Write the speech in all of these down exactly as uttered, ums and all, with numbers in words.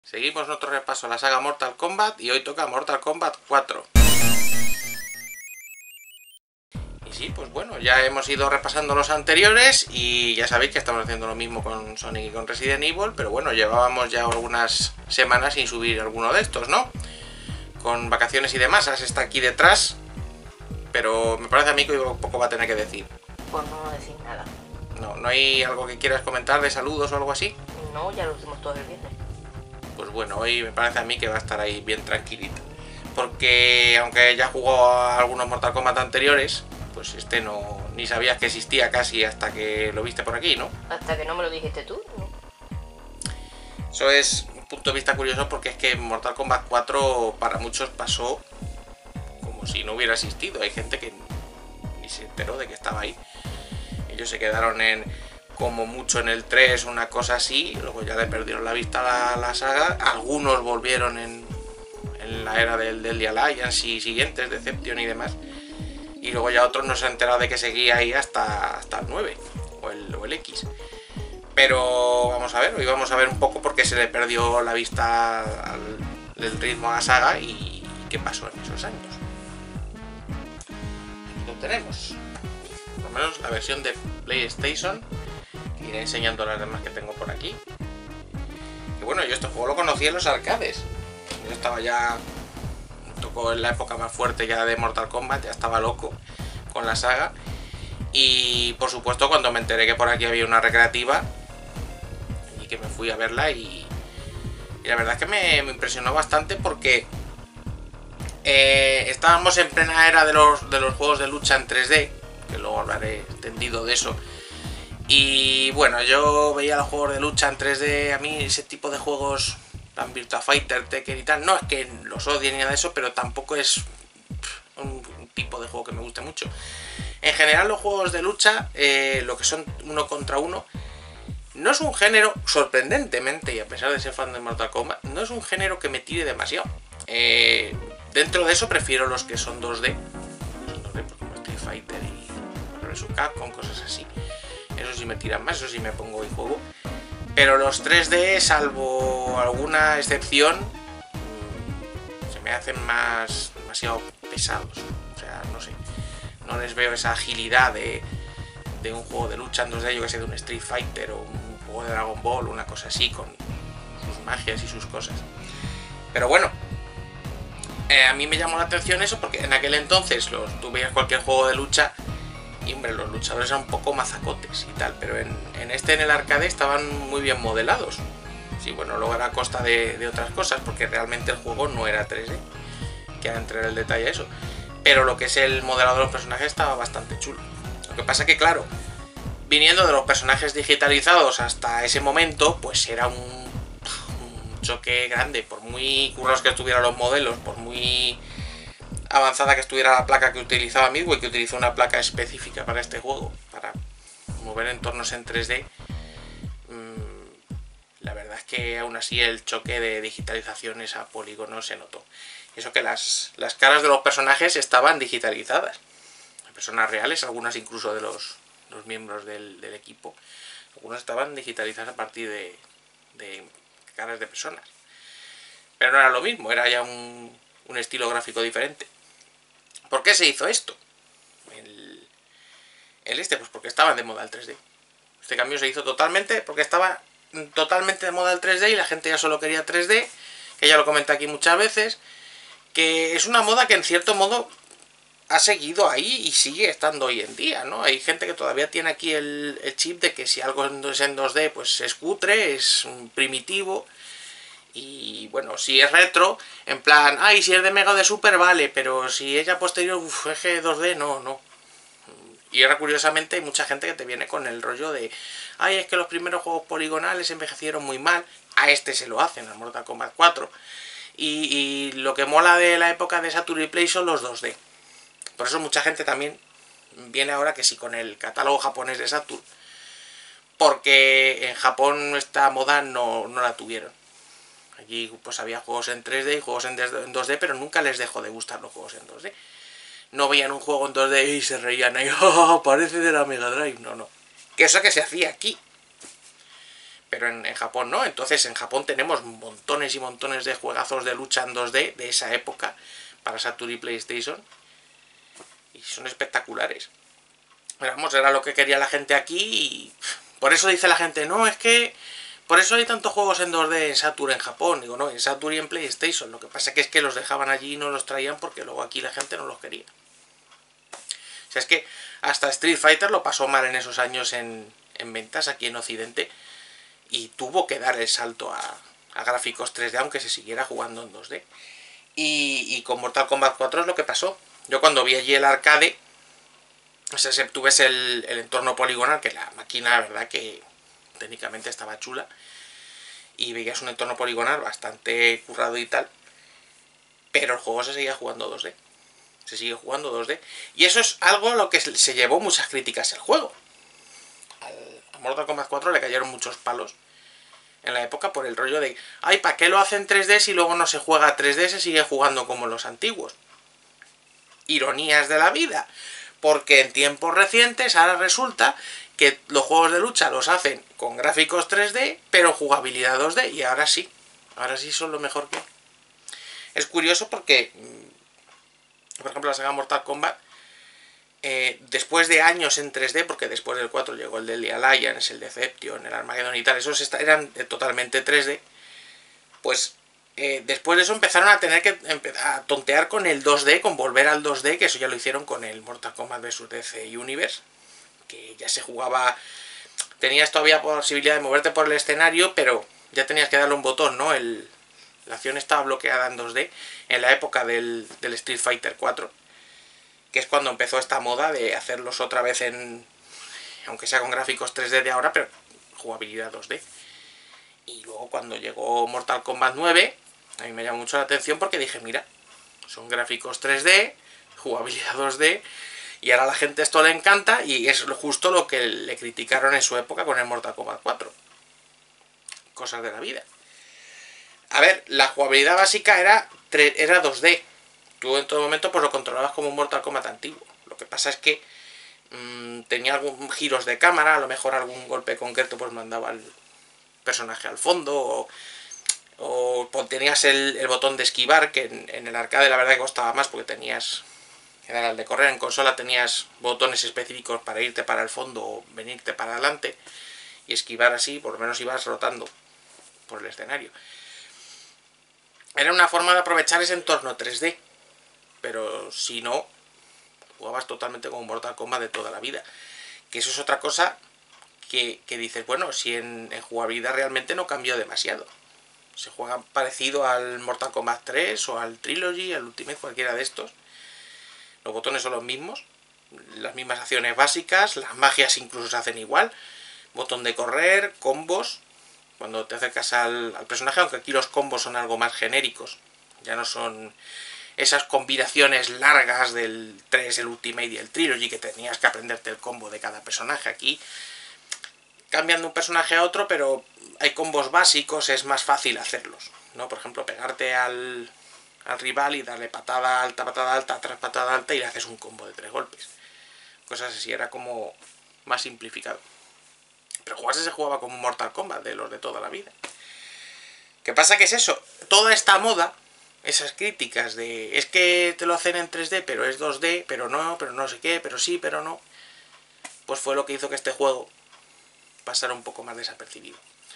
Seguimos nuestro repaso a la saga Mortal Kombat y hoy toca Mortal Kombat cuatro. Y sí, pues bueno, ya hemos ido repasando los anteriores y ya sabéis que estamos haciendo lo mismo con Sonic y con Resident Evil, pero bueno, llevábamos ya algunas semanas sin subir alguno de estos, ¿no? Con vacaciones y demás, As está aquí detrás, pero me parece a mí que poco va a tener que decir. Por no decir nada. No, ¿no hay algo que quieras comentar de saludos o algo así? No, ya lo hicimos todos el viernes. Pues bueno, hoy me parece a mí que va a estar ahí bien tranquilito. Porque aunque ya jugó a algunos Mortal Kombat anteriores, pues este no ni sabías que existía casi hasta que lo viste por aquí, ¿no? Hasta que no me lo dijiste tú, ¿no? Eso es un punto de vista curioso porque es que Mortal Kombat cuatro para muchos pasó como si no hubiera existido. Hay gente que ni se enteró de que estaba ahí. Ellos se quedaron en como mucho en el tres, una cosa así, luego ya le perdieron la vista a la, la saga. Algunos volvieron en, en la era del, del The Alliance y siguientes, Deception y demás. Y luego ya otros no se han enterado de que seguía ahí hasta, hasta el nueve o el, o el X. Pero vamos a ver, hoy vamos a ver un poco por qué se le perdió la vista al, del ritmo a la saga y, y qué pasó en esos años. Aquí lo tenemos. Por lo menos la versión de PlayStation. Iré enseñando las demás que tengo por aquí. Y bueno, yo este juego lo conocí en los arcades. Yo estaba ya... Tocó en la época más fuerte ya de Mortal Kombat, ya estaba loco con la saga. Y por supuesto cuando me enteré que por aquí había una recreativa y que me fui a verla y, y la verdad es que me, me impresionó bastante porque eh, estábamos en plena era de los, de los juegos de lucha en tres D, que luego hablaré extendido de eso. Y bueno, yo veía los juegos de lucha en tres D, a mí ese tipo de juegos, tan Virtua Fighter, Tekken y tal, no es que los odie ni nada de eso, pero tampoco es un, un tipo de juego que me guste mucho. En general los juegos de lucha, eh, lo que son uno contra uno, no es un género, sorprendentemente, y a pesar de ser fan de Mortal Kombat, no es un género que me tire demasiado. Eh, dentro de eso prefiero los que son dos D, son dos D como Street Fighter y Marvel versus. Capcom, cosas así. Eso sí me tiran más, eso sí me pongo y juego. Pero los tres D, salvo alguna excepción, se me hacen más demasiado pesados. O sea, no sé. No les veo esa agilidad de, de un juego de lucha en dos D, yo que sé, de un Street Fighter o un juego de Dragon Ball, una cosa así, con sus magias y sus cosas. Pero bueno, eh, a mí me llamó la atención eso porque en aquel entonces los, tú veías cualquier juego de lucha y hombre, los luchadores eran un poco mazacotes y tal, pero en, en este, en el arcade, estaban muy bien modelados. Sí, bueno, luego era a costa de, de otras cosas, porque realmente el juego no era tres D, que a entrar en el detalle a eso. Pero lo que es el modelado de los personajes estaba bastante chulo. Lo que pasa que, claro, viniendo de los personajes digitalizados hasta ese momento, pues era un, un choque grande. Por muy currados que estuvieran los modelos, por muy avanzada que estuviera la placa que utilizaba Midway, que utilizó una placa específica para este juego, para mover entornos en tres D, mmm, la verdad es que aún así el choque de digitalizaciones a polígonos se notó. Eso que las, las caras de los personajes estaban digitalizadas, personas reales, algunas incluso de los, los miembros del, del equipo, algunas estaban digitalizadas a partir de, de caras de personas, pero no era lo mismo, era ya un, un estilo gráfico diferente. ¿Por qué se hizo esto? El, el este, pues porque estaba de moda el tres D. Este cambio se hizo totalmente porque estaba totalmente de moda el tres D y la gente ya solo quería tres D, que ya lo comenté aquí muchas veces, que es una moda que en cierto modo ha seguido ahí y sigue estando hoy en día, ¿no? Hay gente que todavía tiene aquí el, el chip de que si algo es en dos D, pues es cutre, es primitivo. Y bueno, si es retro, en plan, ay, si es de Mega o de Super, vale, pero si es ya posterior, uff, eje dos D, no, no. Y ahora, curiosamente, hay mucha gente que te viene con el rollo de, ay, es que los primeros juegos poligonales envejecieron muy mal, a este se lo hacen, al Mortal Kombat cuatro. Y, y lo que mola de la época de Saturn y Play son los dos D. Por eso mucha gente también viene ahora que sí con el catálogo japonés de Saturn, porque en Japón esta moda no, no la tuvieron. Allí pues había juegos en tres D y juegos en dos D, pero nunca les dejó de gustar los juegos en dos D. No veían un juego en dos D y se reían ahí, ¡oh, parece de la Mega Drive! No, no. Que eso que se hacía aquí. pero en, en Japón no. Entonces en Japón tenemos montones y montones de juegazos de lucha en dos D de esa época para Saturn y PlayStation, y son espectaculares. Pero vamos, era lo que quería la gente aquí, y por eso dice la gente, no, es que por eso hay tantos juegos en dos D en Saturn en Japón. Digo, no, en Saturn y en PlayStation. Lo que pasa que es que los dejaban allí y no los traían porque luego aquí la gente no los quería. O sea, es que hasta Street Fighter lo pasó mal en esos años en, en ventas aquí en Occidente, y tuvo que dar el salto a, a gráficos tres D aunque se siguiera jugando en dos D. Y, y con Mortal Kombat cuatro es lo que pasó. Yo cuando vi allí el arcade, o sea, tú ves el, el entorno poligonal, que la máquina, la verdad que técnicamente estaba chula, y veías un entorno poligonal bastante currado y tal, pero el juego se seguía jugando dos D. Se sigue jugando dos D. Y eso es algo a lo que se llevó muchas críticas el juego. Al, a Mortal Kombat cuatro le cayeron muchos palos en la época por el rollo de, ay, ¿para qué lo hacen tres D si luego no se juega a tres D, se sigue jugando como los antiguos? Ironías de la vida, porque en tiempos recientes ahora resulta que los juegos de lucha los hacen con gráficos tres D, pero jugabilidad dos D, y ahora sí, ahora sí son lo mejor que hay. Es curioso porque, por ejemplo, la saga Mortal Kombat, eh, después de años en tres D, porque después del cuatro llegó el Deadly Alliance, el Deception, el Armageddon y tal, esos eran totalmente tres D, pues eh, después de eso empezaron a tener que a tontear con el dos D, con volver al dos D, que eso ya lo hicieron con el Mortal Kombat versus. D C Universe, que ya se jugaba, tenías todavía posibilidad de moverte por el escenario, pero ya tenías que darle un botón, ¿no? El, la acción estaba bloqueada en dos D en la época del, del Street Fighter cuatro, que es cuando empezó esta moda de hacerlos otra vez en, aunque sea con gráficos tres D de ahora, pero jugabilidad dos D. Y luego cuando llegó Mortal Kombat nueve, a mí me llamó mucho la atención porque dije, mira, son gráficos tres D, jugabilidad dos D, y ahora a la gente esto le encanta, y es justo lo que le criticaron en su época con el Mortal Kombat cuatro. Cosas de la vida. A ver, la jugabilidad básica era, era dos D. Tú en todo momento pues lo controlabas como un Mortal Kombat antiguo. Lo que pasa es que mmm, tenía algunos giros de cámara, a lo mejor algún golpe concreto pues mandaba al personaje al fondo, o, o tenías el, el botón de esquivar, que en, en el arcade la verdad que costaba más porque tenías, era el de correr. En consola tenías botones específicos para irte para el fondo o venirte para adelante, y esquivar así, por lo menos ibas rotando por el escenario. Era una forma de aprovechar ese entorno tres D, pero si no, jugabas totalmente como Mortal Kombat de toda la vida. Que eso es otra cosa que, que dices, bueno, si en, en jugabilidad realmente no cambió demasiado. Se juega parecido al Mortal Kombat tres o al Trilogy, al Ultimate, cualquiera de estos. Los botones son los mismos, las mismas acciones básicas, las magias incluso se hacen igual. Botón de correr, combos, cuando te acercas al, al personaje, aunque aquí los combos son algo más genéricos. Ya no son esas combinaciones largas del tres, el Ultimate y el Trilogy, que tenías que aprenderte el combo de cada personaje. Aquí cambian de un personaje a otro, pero hay combos básicos, es más fácil hacerlos, ¿no? Por ejemplo, pegarte al, al rival y darle patada alta, patada alta, tras patada alta, y le haces un combo de tres golpes. Cosas así, era como más simplificado. Pero jugarse se jugaba como un Mortal Kombat de los de toda la vida. ¿Qué pasa? Que es eso, toda esta moda, esas críticas de, es que te lo hacen en tres D, pero es dos D, pero no, pero no sé qué, pero sí, pero no, pues fue lo que hizo que este juego pasara un poco más desapercibido.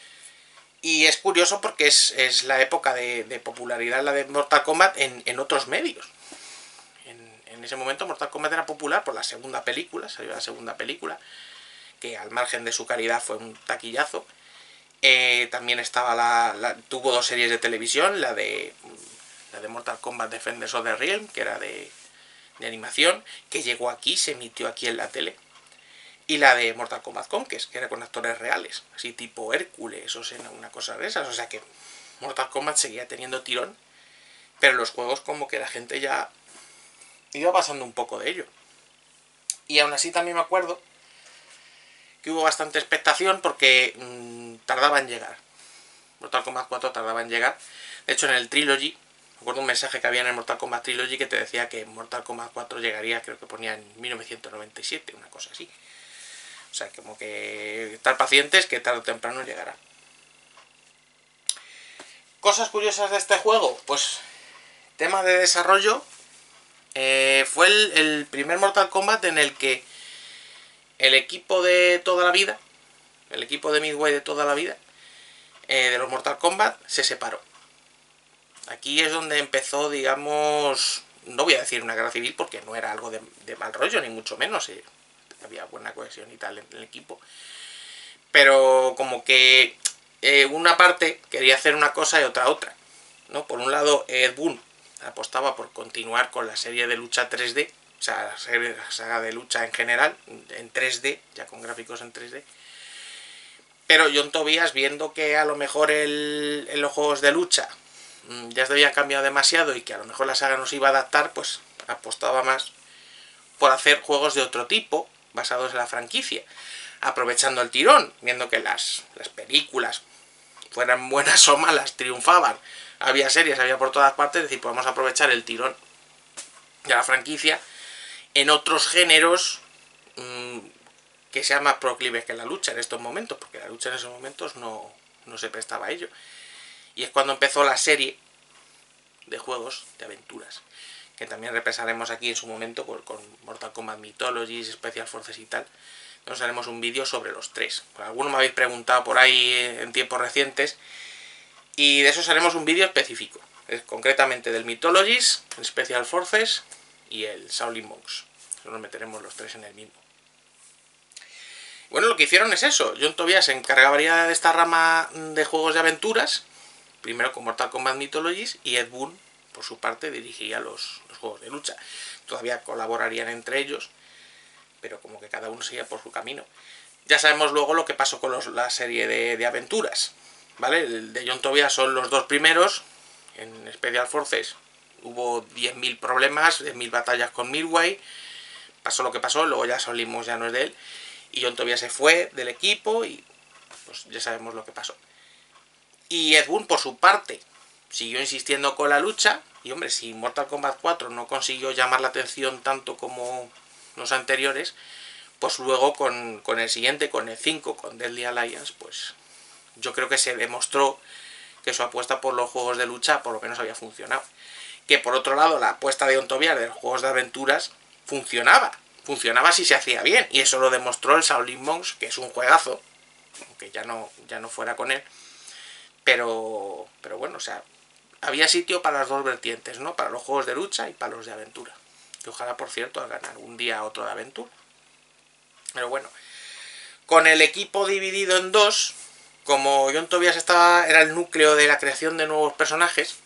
Y es curioso porque es, es la época de, de popularidad, la de Mortal Kombat en, en otros medios. En, en ese momento Mortal Kombat era popular por la segunda película, salió la segunda película, que al margen de su calidad fue un taquillazo. Eh, también estaba la, la... tuvo dos series de televisión, la de la de Mortal Kombat Defenders of the Realm, que era de, de animación, que llegó aquí, se emitió aquí en la tele. Y la de Mortal Kombat Conquest, que era con actores reales, así tipo Hércules o sea, una cosa de esas. O sea que Mortal Kombat seguía teniendo tirón, pero los juegos como que la gente ya iba pasando un poco de ello. Y aún así también me acuerdo que hubo bastante expectación porque mmm, tardaba en llegar. Mortal Kombat cuatro tardaba en llegar. De hecho, en el Trilogy, me acuerdo un mensaje que había en el Mortal Kombat Trilogy que te decía que Mortal Kombat cuatro llegaría, creo que ponía en mil novecientos noventa y siete, una cosa así. O sea, como que estar pacientes, que tarde o temprano llegará. Cosas curiosas de este juego, pues tema de desarrollo, eh, fue el, el primer Mortal Kombat en el que el equipo de toda la vida, el equipo de Midway de toda la vida, eh, de los Mortal Kombat, se separó. Aquí es donde empezó, digamos, no voy a decir una guerra civil porque no era algo de, de mal rollo, ni mucho menos, eh, había buena cohesión y tal en el equipo, pero como que eh, una parte quería hacer una cosa y otra otra, ¿no? Por un lado, Ed Boon apostaba por continuar con la serie de lucha tres D, o sea, la, serie, la saga de lucha en general, en tres D, ya con gráficos en tres D, pero John Tobias, viendo que a lo mejor el, en los juegos de lucha ya se había cambiado demasiado y que a lo mejor la saga no se iba a adaptar, pues apostaba más por hacer juegos de otro tipo, basados en la franquicia, aprovechando el tirón, viendo que las, las películas, fueran buenas o malas, triunfaban, había series, había por todas partes, es decir, podemos aprovechar el tirón de la franquicia en otros géneros mmm, que sean más proclives que la lucha en estos momentos, porque la lucha en esos momentos no, no se prestaba a ello. Y es cuando empezó la serie de juegos de aventuras, que también repasaremos aquí en su momento por, con Mortal Kombat Mythologies, Special Forces y tal. Nos haremos un vídeo sobre los tres. Algunos me habéis preguntado por ahí en tiempos recientes, y de eso haremos un vídeo específico, es concretamente del Mythologies, el Special Forces y el Shaolin Monks. Nos meteremos los tres en el mismo. Bueno, lo que hicieron es eso. John Tobias se encargaría de esta rama de juegos de aventuras, primero con Mortal Kombat Mythologies, y Ed Boon, por su parte, dirigiría los, los juegos de lucha. Todavía colaborarían entre ellos, pero como que cada uno seguía por su camino. Ya sabemos luego lo que pasó con los, la serie de, de aventuras, ¿vale? El de John Tobias son los dos primeros. En Special Forces hubo diez mil problemas, diez mil batallas con Midway, pasó lo que pasó, luego ya salimos, ya no es de él, y John Tobias se fue del equipo y pues ya sabemos lo que pasó. Y Ed Boon, por su parte, siguió insistiendo con la lucha, y hombre, si Mortal Kombat cuatro no consiguió llamar la atención tanto como los anteriores, pues luego con, con el siguiente, con el cinco, con Deadly Alliance, pues yo creo que se demostró que su apuesta por los juegos de lucha por lo menos había funcionado. Que por otro lado, la apuesta de John Tobias de los juegos de aventuras funcionaba, funcionaba si se hacía bien, y eso lo demostró el Shaolin Monks, que es un juegazo, aunque ya no, ya no fuera con él. Pero, pero bueno, o sea, había sitio para las dos vertientes, ¿no? Para los juegos de lucha y para los de aventura. Que ojalá, por cierto, hagan algún día otro de aventura. Pero bueno, con el equipo dividido en dos, como John Tobias estaba, era el núcleo de la creación de nuevos personajes,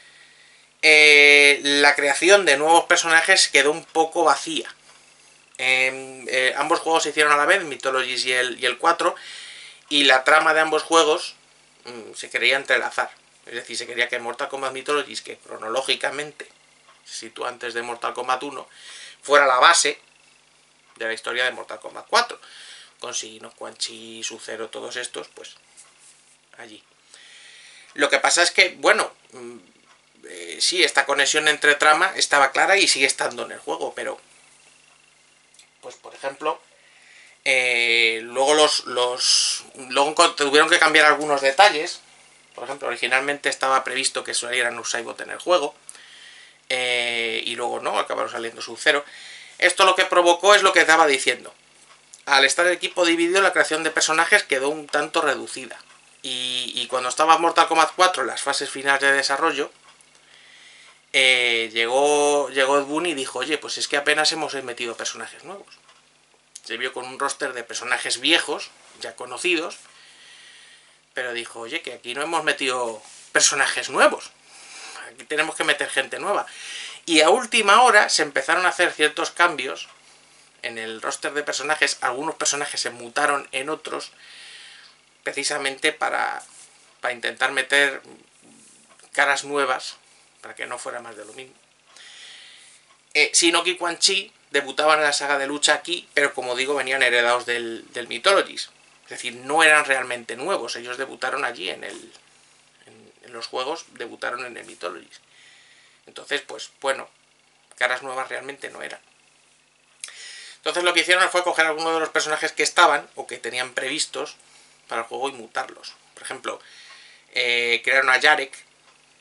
eh, la creación de nuevos personajes quedó un poco vacía. Eh, eh, ambos juegos se hicieron a la vez, Mythologies y el, y el cuatro, y la trama de ambos juegos se quería entrelazar. Es decir, se quería que Mortal Kombat Mythologies, que cronológicamente se sitúa antes de Mortal Kombat uno, fuera la base de la historia de Mortal Kombat cuatro. Con Shinnok, Quan Chi, Sub-Zero, todos estos, pues allí. Lo que pasa es que, bueno, eh, sí, esta conexión entre trama estaba clara y sigue estando en el juego, pero pues por ejemplo, Eh, luego los, los luego tuvieron que cambiar algunos detalles. Por ejemplo, originalmente estaba previsto que saliera Nusaibot en el juego, eh, y luego no, acabaron saliendo Sub-Zero. Esto lo que provocó es lo que estaba diciendo. Al estar el equipo dividido, la creación de personajes quedó un tanto reducida. Y, y cuando estaba Mortal Kombat cuatro en las fases finales de desarrollo, eh, llegó, llegó Ed Boon y dijo, oye, pues es que apenas hemos metido personajes nuevos. Se vio con un roster de personajes viejos, ya conocidos, pero dijo, oye, que aquí no hemos metido personajes nuevos, aquí tenemos que meter gente nueva. Y a última hora se empezaron a hacer ciertos cambios en el roster de personajes, algunos personajes se mutaron en otros, precisamente para, para intentar meter caras nuevas, para que no fuera más de lo mismo. Eh, Shinnok y Quan Chi debutaban en la saga de lucha aquí, pero como digo, venían heredados del, del Mythologies. Es decir, no eran realmente nuevos, ellos debutaron allí en, el, en, en los juegos, debutaron en el Mythologies. Entonces, pues bueno, caras nuevas realmente no eran. Entonces lo que hicieron fue coger algunos de los personajes que estaban, o que tenían previstos para el juego, y mutarlos. Por ejemplo, eh, crearon a Yarek,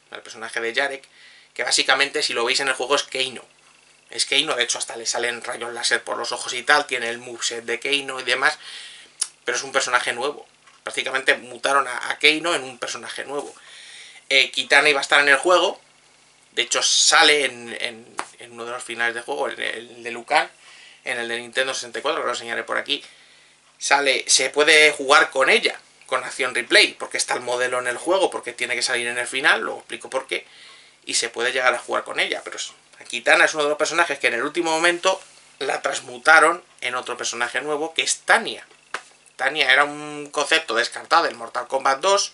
el personaje de Jarek, que básicamente, si lo veis en el juego, es Keino. Es Keino, de hecho hasta le salen rayos láser por los ojos y tal, tiene el moveset de Keino y demás, pero es un personaje nuevo. Prácticamente mutaron a, a Keino en un personaje nuevo. Eh, Kitana iba a estar en el juego, de hecho sale en, en, en uno de los finales de juego, en el de Lucan, en el de Nintendo sesenta y cuatro, que lo enseñaré por aquí. Sale, se puede jugar con ella, con acción replay, porque está el modelo en el juego, porque tiene que salir en el final, luego explico por qué, y se puede llegar a jugar con ella, pero Kitana es uno de los personajes que en el último momento la transmutaron en otro personaje nuevo, que es Tanya. Tanya era un concepto descartado en Mortal Kombat dos,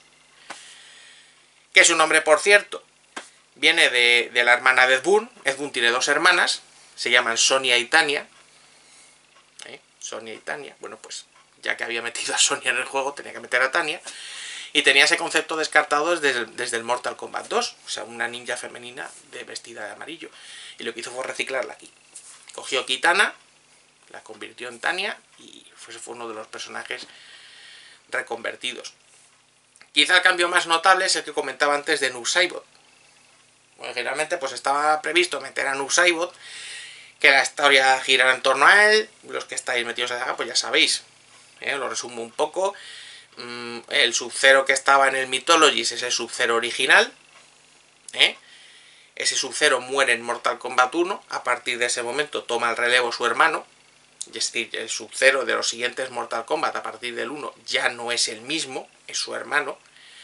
que su nombre, por cierto, viene de, de la hermana de Ed Boon. Ed Boon tiene dos hermanas, se llaman Sonia y Tanya. ¿Eh? Sonia y Tanya. Bueno, pues ya que había metido a Sonia en el juego, tenía que meter a Tanya. Y tenía ese concepto descartado desde, desde el Mortal Kombat dos. O sea, una ninja femenina de vestida de amarillo. Y lo que hizo fue reciclarla aquí. Cogió Kitana, la convirtió en Tanya y ese fue uno de los personajes reconvertidos. Quizá el cambio más notable es el que comentaba antes de Noob Saibot. Bueno, generalmente pues estaba previsto meter a Noob Saibot, que la historia girara en torno a él. Los que estáis metidos en la saga pues ya sabéis. ¿eh? Lo resumo un poco. Mm, el Sub-Zero que estaba en el Mythologies es el Sub-Zero original. ¿eh? Ese Sub-Zero muere en Mortal Kombat uno. A partir de ese momento toma el relevo su hermano. Es decir, el Sub-Zero de los siguientes Mortal Kombat a partir del uno ya no es el mismo, es su hermano.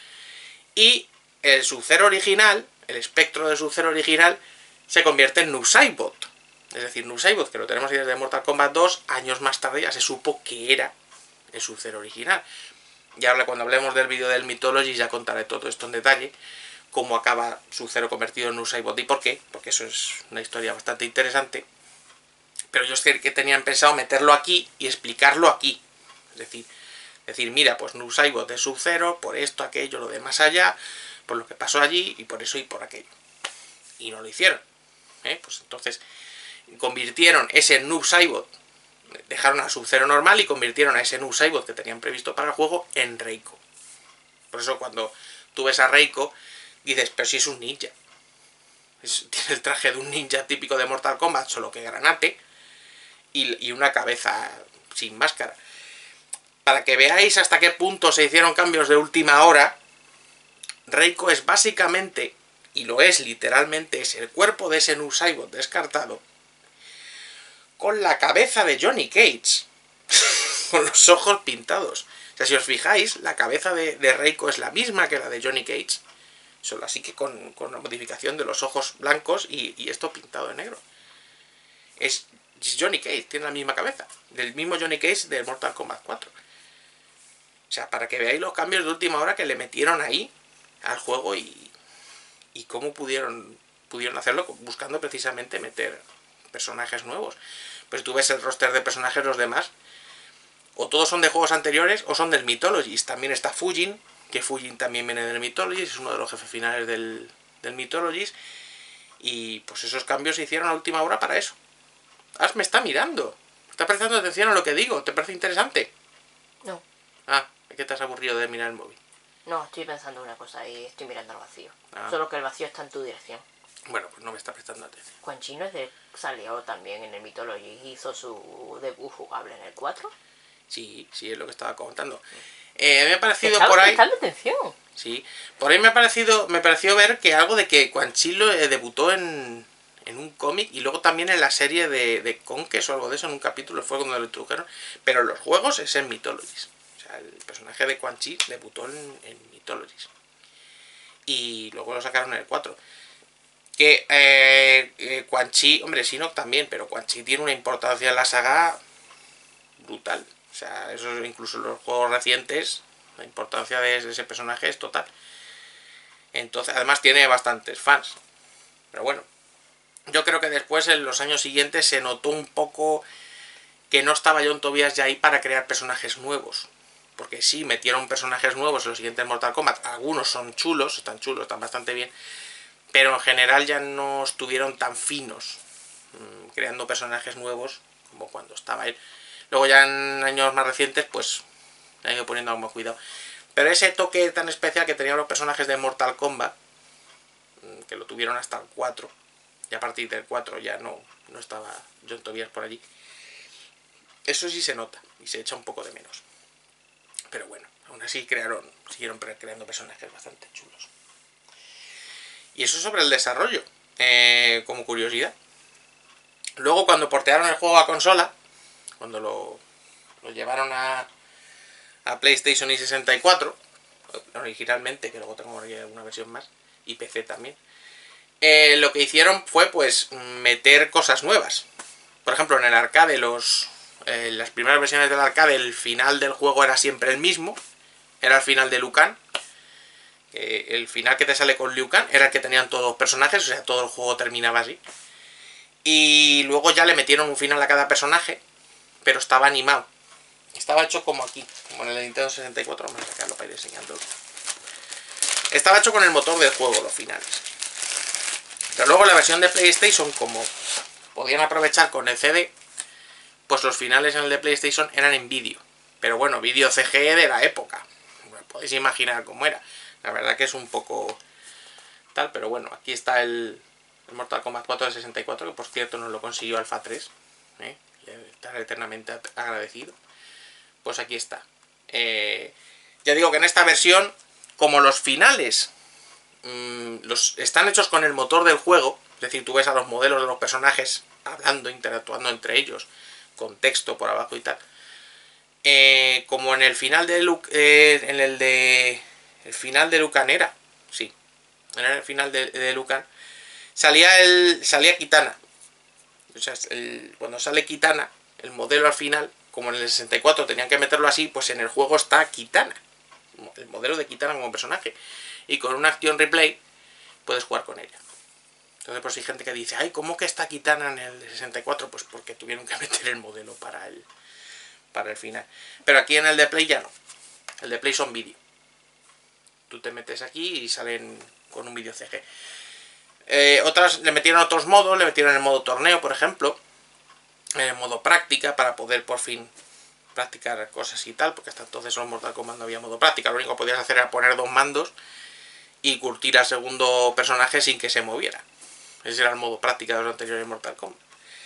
Y el Sub-Zero original, el espectro del Sub-Zero original, se convierte en Noob Saibot. Es decir, Noob Saibot, que lo tenemos ahí desde Mortal Kombat dos, años más tarde ya se supo que era el Sub-Zero original. Y ahora cuando hablemos del vídeo del Mythology ya contaré todo esto en detalle, cómo acaba Sub-Zero convertido en Noob Saibot y por qué, porque eso es una historia bastante interesante. Pero yo es que tenían pensado meterlo aquí y explicarlo aquí. Es decir, decir mira, pues Noob Saibot es Sub-Zero, por esto, aquello, lo de más allá, por lo que pasó allí, y por eso y por aquello. Y no lo hicieron. ¿eh? Pues entonces convirtieron ese Noob Saibot, dejaron a Sub-Zero normal y convirtieron a ese Noob Saibot que tenían previsto para el juego en Reiko. Por eso cuando tú ves a Reiko, dices, pero si es un ninja. Es, tiene el traje de un ninja típico de Mortal Kombat, solo que granate. Y una cabeza sin máscara. Para que veáis hasta qué punto se hicieron cambios de última hora, Reiko es básicamente, y lo es literalmente, es el cuerpo de ese Noob Saibot descartado, con la cabeza de Johnny Cage, con los ojos pintados. O sea, si os fijáis, la cabeza de, de Reiko es la misma que la de Johnny Cage, solo así que con, con la modificación de los ojos blancos y, y esto pintado de negro. Es Johnny Cage, tiene la misma cabeza, del mismo Johnny Cage de Mortal Kombat cuatro. O sea, para que veáis los cambios de última hora que le metieron ahí al juego y, y cómo pudieron, pudieron hacerlo, buscando precisamente meter personajes nuevos. Pues tú ves el roster de personajes, los demás, o todos son de juegos anteriores o son del Mythologies. También está Fujin, que Fujin también viene del Mythologies, es uno de los jefes finales del, del Mythologies. Y pues esos cambios se hicieron a última hora para eso. Ash me está mirando. ¿Está prestando atención a lo que digo? ¿Te parece interesante? No. Ah, es que te has aburrido de mirar el móvil. No, estoy pensando una cosa y estoy mirando al vacío. Ah. Solo que el vacío está en tu dirección. Bueno, pues no me está prestando atención. Quan Chi no es de... salió también en el Mythology y hizo su debut jugable en el cuatro. Sí, sí, es lo que estaba contando. Eh, me ha parecido Estaba por ahí... prestando atención. Sí, por ahí me ha parecido, me pareció ver que algo de que Quan Chi lo, eh, debutó en... en un cómic y luego también en la serie de, de Conquest o algo de eso, en un capítulo fue cuando lo introdujeron, pero en los juegos es en Mythologies. O sea, el personaje de Quan Chi debutó en, en Mythologies. Y luego lo sacaron en el cuatro. Que eh, eh, Quan Chi, hombre, Shinnok también, pero Quan Chi tiene una importancia en la saga brutal. O sea, eso incluso en los juegos recientes, la importancia de ese personaje es total. Entonces, además tiene bastantes fans. Pero bueno, yo creo que después, en los años siguientes, se notó un poco que no estaba John Tobias ya ahí para crear personajes nuevos. Porque sí, metieron personajes nuevos en los siguientes Mortal Kombat. Algunos son chulos, están chulos, están bastante bien. Pero en general ya no estuvieron tan finos mmm, creando personajes nuevos como cuando estaba él. Luego ya en años más recientes, pues, han ido poniendo algo más cuidado. Pero ese toque tan especial que tenían los personajes de Mortal Kombat, porque lo tuvieron hasta el cuatro, y a partir del cuatro ya no, no estaba John Tobias por allí. Eso sí se nota, y se echa un poco de menos. Pero bueno, aún así crearon, siguieron creando personajes bastante chulos. Y eso sobre el desarrollo, eh, como curiosidad. Luego cuando portearon el juego a consola, cuando lo, lo llevaron a, a PlayStation y sesenta y cuatro, originalmente, que luego tengo una versión más, y P C también, eh, lo que hicieron fue pues meter cosas nuevas. Por ejemplo, en el arcade, los, eh, las primeras versiones del arcade, el final del juego era siempre el mismo, era el final de Liu Kang. Eh, el final que te sale con Liu Kang era el que tenían todos los personajes, o sea, todo el juego terminaba así. Y luego ya le metieron un final a cada personaje, pero estaba animado. Estaba hecho como aquí, como en el Nintendo sesenta y cuatro, vamos a sacarlo para ir enseñándolo. Estaba hecho con el motor del juego, los finales. Pero luego la versión de PlayStation, como podían aprovechar con el C D, pues los finales en el de PlayStation eran en vídeo. Pero bueno, vídeo C G E de la época. Podéis imaginar cómo era. La verdad que es un poco tal, pero bueno, aquí está el, el Mortal Kombat cuatro de sesenta y cuatro, que por cierto nos lo consiguió Alpha tres. ¿eh? Y estaré eternamente agradecido. Pues aquí está. Eh, ya digo que en esta versión, como los finales mmm, los, están hechos con el motor del juego, es decir, tú ves a los modelos de los personajes hablando, interactuando entre ellos, con texto por abajo y tal. Eh, como en el final de Luke, eh, en el de el final de Liu Kang era, sí, en el final de, de Liu Kang salía el salía Kitana. O sea, el, cuando sale Kitana, el modelo al final, como en el sesenta y cuatro tenían que meterlo así, pues en el juego está Kitana, el modelo de Kitana como personaje, y con una acción replay puedes jugar con ella. Entonces, pues hay gente que dice, ay, ¿cómo que está Kitana en el sesenta y cuatro? Pues porque tuvieron que meter el modelo para el para el final. Pero aquí en el de Play ya no. El de Play son vídeo. Tú te metes aquí y salen con un vídeo C G. Eh, otras le metieron otros modos, le metieron el modo torneo, por ejemplo, el modo práctica, para poder por fin practicar cosas y tal, porque hasta entonces en los Mortal Kombat no había modo práctica. Lo único que podías hacer era poner dos mandos y curtir al segundo personaje sin que se moviera. Ese era el modo práctica de los anteriores Mortal Kombat.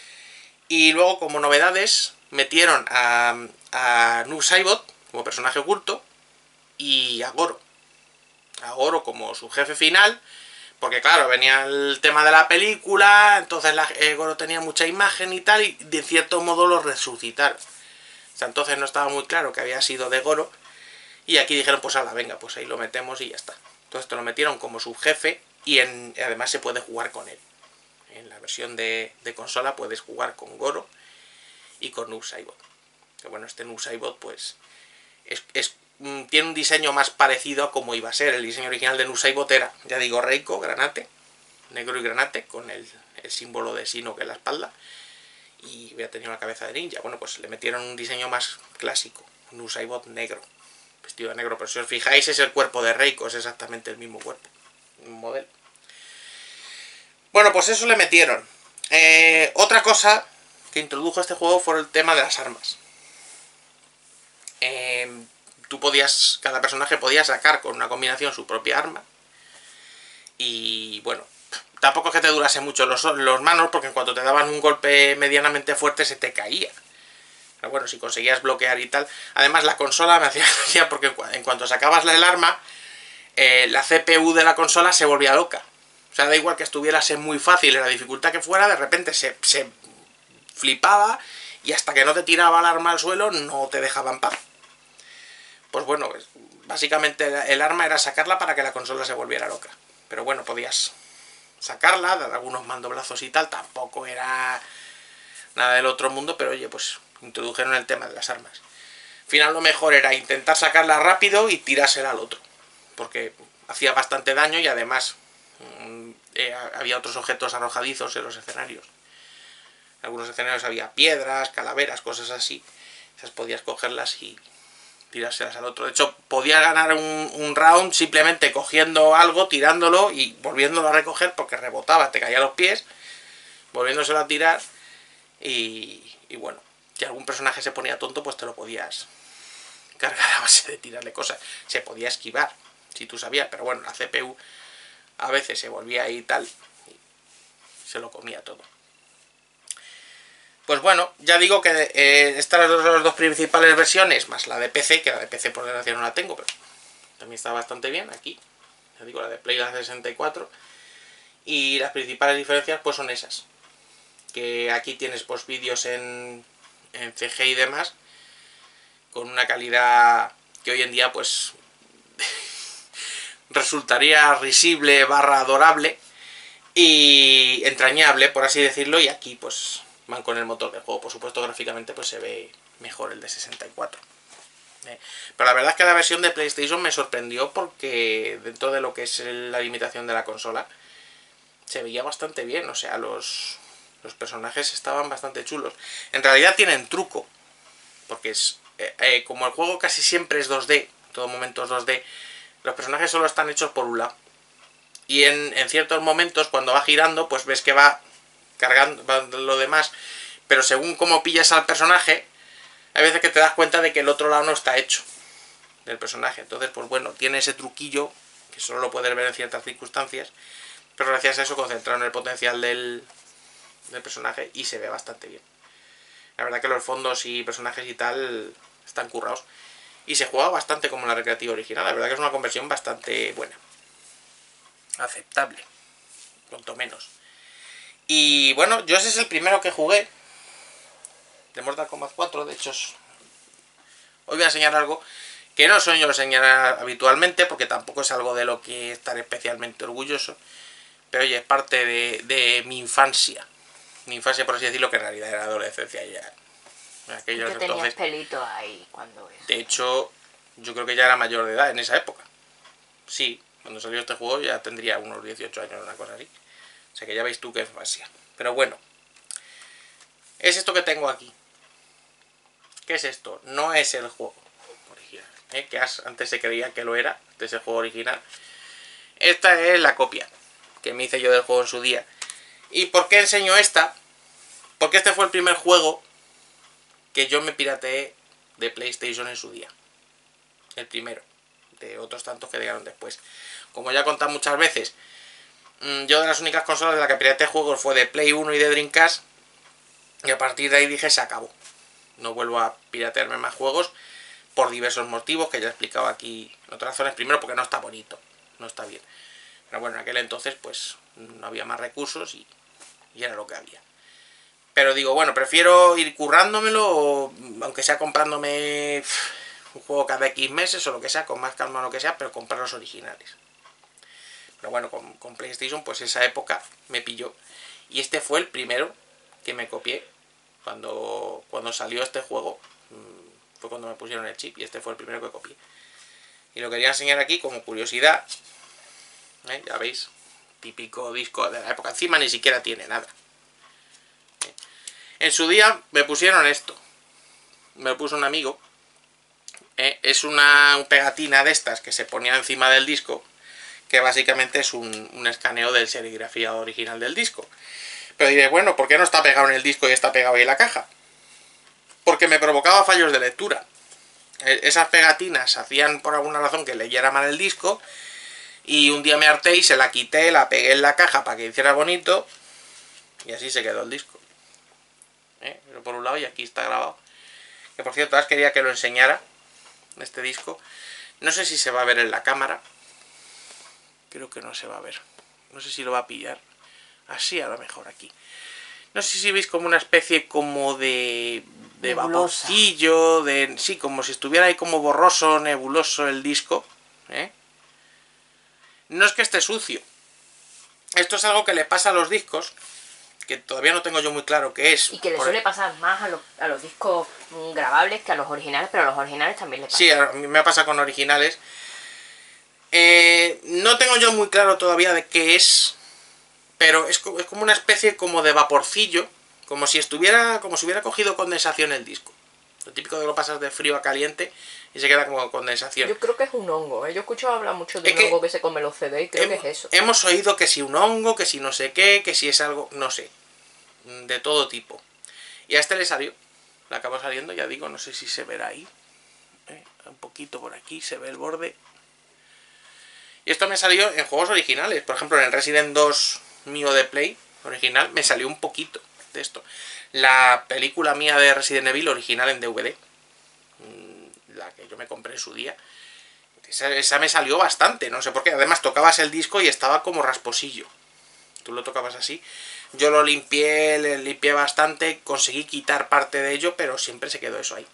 Y luego, como novedades, metieron a, a Noob Saibot como personaje oculto y a Goro. A Goro como su jefe final, porque claro, venía el tema de la película, entonces la, eh, Goro tenía mucha imagen y tal, y de cierto modo lo resucitaron. O sea, entonces no estaba muy claro que había sido de Goro, y aquí dijeron, pues ala, venga, pues ahí lo metemos y ya está. Entonces te lo metieron como su jefe, y en, además se puede jugar con él. En la versión de, de consola puedes jugar con Goro y con Noob Saibot. Que bueno, este Noob Saibot pues es, es, mm, tiene un diseño más parecido a como iba a ser. El diseño original de Noob Saibot era, ya digo, Reiko, granate, negro y granate, con el, el símbolo de Shinnok en la espalda. Y había tenido la cabeza de ninja. Bueno, pues le metieron un diseño más clásico. Noob Saibot negro, vestido de negro. Pero si os fijáis, es el cuerpo de Reiko, es exactamente el mismo cuerpo, un modelo. Bueno, pues eso le metieron. Eh, otra cosa que introdujo este juego fue el tema de las armas. Eh, tú podías, cada personaje podía sacar con una combinación su propia arma. Y bueno, tampoco es que te durase mucho los, los manos, porque en cuanto te daban un golpe medianamente fuerte se te caía. Pero bueno, si conseguías bloquear y tal. Además la consola me hacía gracia porque en cuanto sacabas el arma, eh, la C P U de la consola se volvía loca. O sea, da igual que estuviese muy fácil en la dificultad que fuera, de repente se, se flipaba y hasta que no te tiraba el arma al suelo no te dejaba en paz. Pues bueno, pues, básicamente el arma era sacarla para que la consola se volviera loca. Pero bueno, podías sacarla, dar algunos mandoblazos y tal, tampoco era nada del otro mundo, pero oye, pues introdujeron el tema de las armas. Al final lo mejor era intentar sacarla rápido y tirársela al otro, porque hacía bastante daño y además eh, había otros objetos arrojadizos en los escenarios. En algunos escenarios había piedras, calaveras, cosas así. Esas podías cogerlas y tirárselas al otro. De hecho, podías ganar un, un round simplemente cogiendo algo, tirándolo y volviéndolo a recoger porque rebotaba, te caía a los pies, volviéndoselo a tirar y, y bueno, si algún personaje se ponía tonto, pues te lo podías cargar a base de tirarle cosas. Se podía esquivar, si tú sabías, pero bueno, la C P U a veces se volvía ahí y tal, y se lo comía todo. Pues bueno, ya digo que eh, estas son las dos principales versiones, más la de P C, que la de P C por desgracia no la tengo, pero también está bastante bien aquí. Ya digo, la de Play, la de sesenta y cuatro. Y las principales diferencias pues son esas. Que aquí tienes pues vídeos en, en C G y demás, con una calidad que hoy en día pues resultaría risible barra adorable y entrañable, por así decirlo, y aquí pues van con el motor del juego. Por supuesto, gráficamente pues se ve mejor el de sesenta y cuatro. Eh, pero la verdad es que la versión de PlayStation me sorprendió porque dentro de lo que es la limitación de la consola se veía bastante bien, o sea, los, los personajes estaban bastante chulos. En realidad tienen truco, porque es eh, eh, como el juego casi siempre es dos D, en todo momento es dos D, los personajes solo están hechos por un lado. Y en, en ciertos momentos, cuando va girando, pues ves que va cargando va lo demás, pero según cómo pillas al personaje, hay veces que te das cuenta de que el otro lado no está hecho del personaje. Entonces, pues bueno, tiene ese truquillo, que solo lo puedes ver en ciertas circunstancias, pero gracias a eso concentraron el potencial del, del personaje y se ve bastante bien. La verdad que los fondos y personajes y tal están currados. Y se juega bastante como la recreativa original. La verdad que es una conversión bastante buena. Aceptable. Cuanto menos. Y bueno, yo ese es el primero que jugué de Mortal Kombat cuatro. De hecho, hoy voy a enseñar algo que no suelo enseñar habitualmente, porque tampoco es algo de lo que estar especialmente orgulloso. Pero oye, es parte de, de mi infancia. Mi infancia, por así decirlo, que en realidad era adolescencia ya. Aquellos que tenías entonces, pelitos ahí cuando eso. de hecho, yo creo que ya era mayor de edad en esa época. Sí, cuando salió este juego ya tendría unos dieciocho años, una cosa así. O sea que ya veis tú qué infancia. Pero bueno, es esto que tengo aquí. ¿Qué es esto? No es el juego original, ¿eh? Que antes se creía que lo era, de ese juego original. Esta es la copia que me hice yo del juego en su día. ¿Y por qué enseño esta? Porque este fue el primer juego que yo me pirateé de PlayStation en su día. El primero. De otros tantos que llegaron después. Como ya he contado muchas veces, yo de las únicas consolas de las que pirateé juegos fue de Play uno y de Dreamcast. Y a partir de ahí dije, se acabó. No vuelvo a piratearme más juegos por diversos motivos que ya he explicado aquí en otras zonas. Primero porque no está bonito, no está bien. Pero bueno, en aquel entonces pues no había más recursos y, y era lo que había. Pero digo, bueno, prefiero ir currándomelo, aunque sea comprándome un juego cada X meses o lo que sea, con más calma o lo que sea, pero comprar los originales. Pero bueno, con, con PlayStation, pues esa época me pilló. Y este fue el primero que me copié cuando, cuando salió este juego. Fue cuando me pusieron el chip y este fue el primero que copié. Y lo quería enseñar aquí como curiosidad. ¿Eh? Ya veis, típico disco de la época. Encima ni siquiera tiene nada. En su día me pusieron esto. Me lo puso un amigo. Eh, es una pegatina de estas que se ponía encima del disco, que básicamente es un, un escaneo del serigrafía original del disco. Pero diré, bueno, ¿por qué no está pegado en el disco y está pegado ahí en la caja? Porque me provocaba fallos de lectura. Esas pegatinas hacían por alguna razón que leyera mal el disco, y un día me harté y se la quité, la pegué en la caja para que hiciera bonito, y así se quedó el disco. ¿Eh? Pero por un lado, y aquí está grabado. Que por cierto, ahora quería que lo enseñara, este disco. No sé si se va a ver en la cámara. Creo que no se va a ver. No sé si lo va a pillar. Así a lo mejor aquí. No sé si veis como una especie como de... de vaporcillo, de... sí, como si estuviera ahí como borroso, nebuloso el disco. ¿Eh? No es que esté sucio. Esto es algo que le pasa a los discos, que todavía no tengo yo muy claro qué es. Y que le Por suele el... pasar más a los, a los discos grabables que a los originales, pero a los originales también le pasa. Sí, a mí me pasa con originales. Eh, no tengo yo muy claro todavía de qué es, pero es, es como una especie como de vaporcillo, como si estuviera, como si hubiera cogido condensación el disco. Lo típico de lo pasas de frío a caliente y se queda como condensación. Yo creo que es un hongo, ¿eh? Yo he escuchado hablar mucho de es un que hongo que se come los C D y creo hemos, que es eso. Hemos oído que si un hongo, que si no sé qué, que si es algo, no sé, de todo tipo. Y a este le salió, le acabó saliendo, ya digo, no sé si se verá ahí, ¿eh? Un poquito por aquí, se ve el borde. Y esto me salió en juegos originales. Por ejemplo, en el Resident dos mío de Play original me salió un poquito de esto. La película mía de Resident Evil original en D V D, la que yo me compré en su día, esa, esa me salió bastante, no sé por qué. Además tocabas el disco y estaba como rasposillo. Tú lo tocabas así. Yo lo limpié, le limpié bastante, conseguí quitar parte de ello, pero siempre se quedó eso ahí.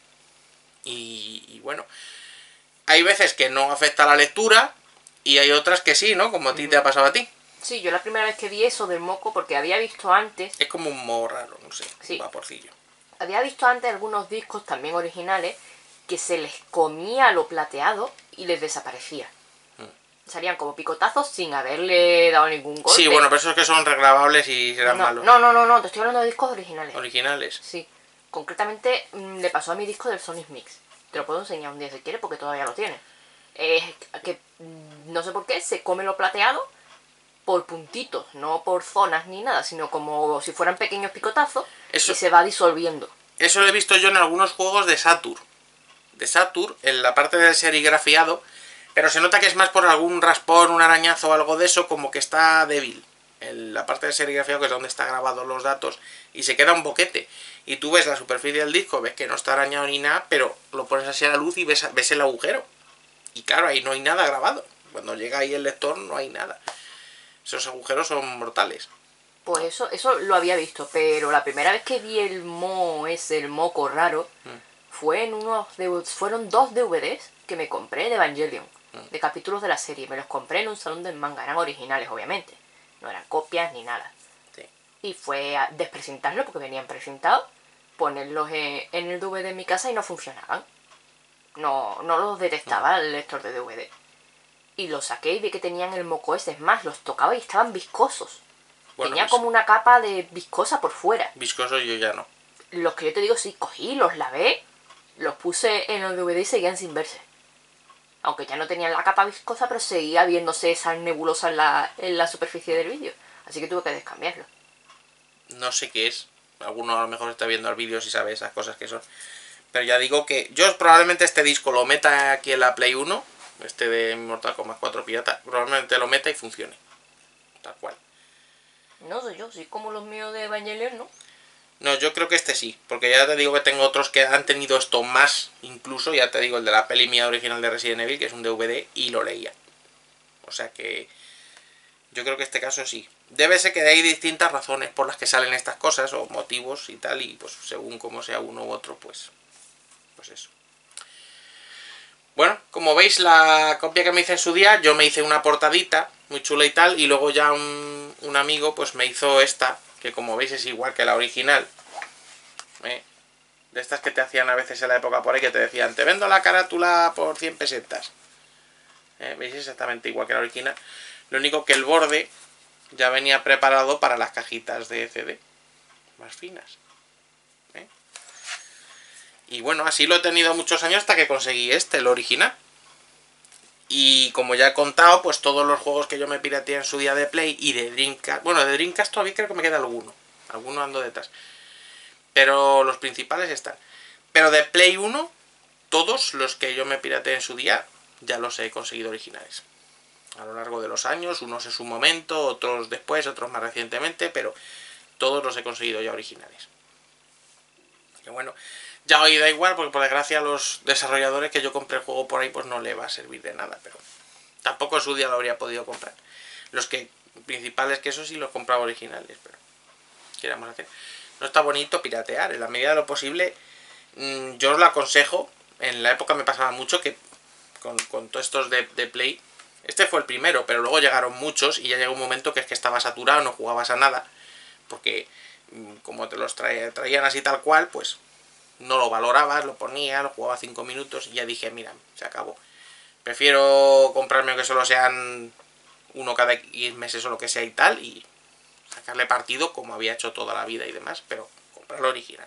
Y, y bueno, hay veces que no afecta la lectura y hay otras que sí, ¿no? Como a ti te ha pasado a ti. Sí, yo la primera vez que vi eso del moco, porque había visto antes... Es como un moho raro, no sé, sí, un vaporcillo. Había visto antes algunos discos también originales que se les comía lo plateado y les desaparecía. Mm. Salían como picotazos sin haberle dado ningún golpe. Sí, bueno, pero esos que son regrabables y serán no, malos. No, no, no, no, te estoy hablando de discos originales. ¿Originales? Sí. Concretamente mmm, le pasó a mi disco del Sonic Mix. Te lo puedo enseñar un día si quieres porque todavía lo tiene. Es eh, que mmm, no sé por qué se come lo plateado por puntitos, no por zonas ni nada, sino como si fueran pequeños picotazos. Eso, y se va disolviendo. Eso lo he visto yo en algunos juegos de Saturn. De Saturn, en la parte del serigrafiado, pero se nota que es más por algún raspón, un arañazo o algo de eso, como que está débil. En la parte del serigrafiado, que es donde está grabados los datos, y se queda un boquete. Y tú ves la superficie del disco, ves que no está arañado ni nada, pero lo pones así a la luz y ves, ves el agujero. Y claro, ahí no hay nada grabado. Cuando llega ahí el lector no hay nada. Esos agujeros son mortales. Pues eso, eso lo había visto, pero la primera vez que vi el mo ese, el moco raro, mm. fue en unos de, fueron dos D V Ds que me compré de Evangelion, mm. de capítulos de la serie. Me los compré en un salón del manga, eran originales, obviamente. No eran copias ni nada. Sí. Y fue a desprecintarlos porque venían presentados, ponerlos en, en el D V D en mi casa y no funcionaban. No, no los detectaba mm. el lector de D V D. Y los saqué y vi que tenían el moco ese. Es más, los tocaba y estaban viscosos. Bueno, tenía pues, como una capa de viscosa por fuera. Viscoso yo ya no. Los que yo te digo, sí, cogí, los lavé, los puse en el D V D y seguían sin verse. Aunque ya no tenían la capa viscosa, pero seguía viéndose esa nebulosa en la, en la superficie del vídeo. Así que tuve que descambiarlo. No sé qué es. Alguno a lo mejor está viendo el vídeo si sabe esas cosas que son. Pero ya digo que yo probablemente este disco lo meta aquí en la Play uno. Este de Mortal Kombat cuatro Pirata. Probablemente lo meta y funcione. Tal cual. No sé yo, sí, como los míos de Evangelion, ¿no? No, yo creo que este sí, porque ya te digo que tengo otros que han tenido esto más, incluso, ya te digo, el de la peli mía original de Resident Evil, que es un D V D, y lo leía. O sea que yo creo que este caso sí. Debe ser que hay distintas razones por las que salen estas cosas, o motivos y tal, y pues según como sea uno u otro, pues, pues eso. Bueno, como veis, la copia que me hice en su día, yo me hice una portadita muy chula y tal, y luego ya un, un amigo pues me hizo esta, que como veis es igual que la original. ¿Eh? De estas que te hacían a veces en la época por ahí, que te decían, te vendo la carátula por cien pesetas. ¿Eh? ¿Veis? Exactamente igual que la original. Lo único que el borde ya venía preparado para las cajitas de C D, más finas. ¿Eh? Y bueno, así lo he tenido muchos años hasta que conseguí este, el original. Y como ya he contado, pues todos los juegos que yo me pirateé en su día de Play y de Dreamcast... Bueno, de Dreamcast todavía creo que me queda alguno. Alguno ando detrás. Pero los principales están. Pero de Play uno, todos los que yo me pirateé en su día, ya los he conseguido originales. A lo largo de los años, unos en su momento, otros después, otros más recientemente, pero todos los he conseguido ya originales. Que bueno... Ya hoy da igual, porque por desgracia a los desarrolladores que yo compré el juego por ahí, pues no le va a servir de nada, pero tampoco en su día lo habría podido comprar. Los que principales que eso sí los compraba originales, pero ¿qué vamos a hacer? No está bonito piratear, en la medida de lo posible. Mmm, yo os lo aconsejo, en la época me pasaba mucho que con, con todos estos de, de Play, este fue el primero, pero luego llegaron muchos y ya llegó un momento que es que estaba saturado, no jugabas a nada, porque mmm, como te los traía, traían así tal cual, pues... no lo valorabas, lo ponía, lo jugaba cinco minutos y ya dije, mira, se acabó. Prefiero comprarme aunque solo sean uno cada diez meses o lo que sea y tal, y sacarle partido como había hecho toda la vida y demás, pero comprarlo original.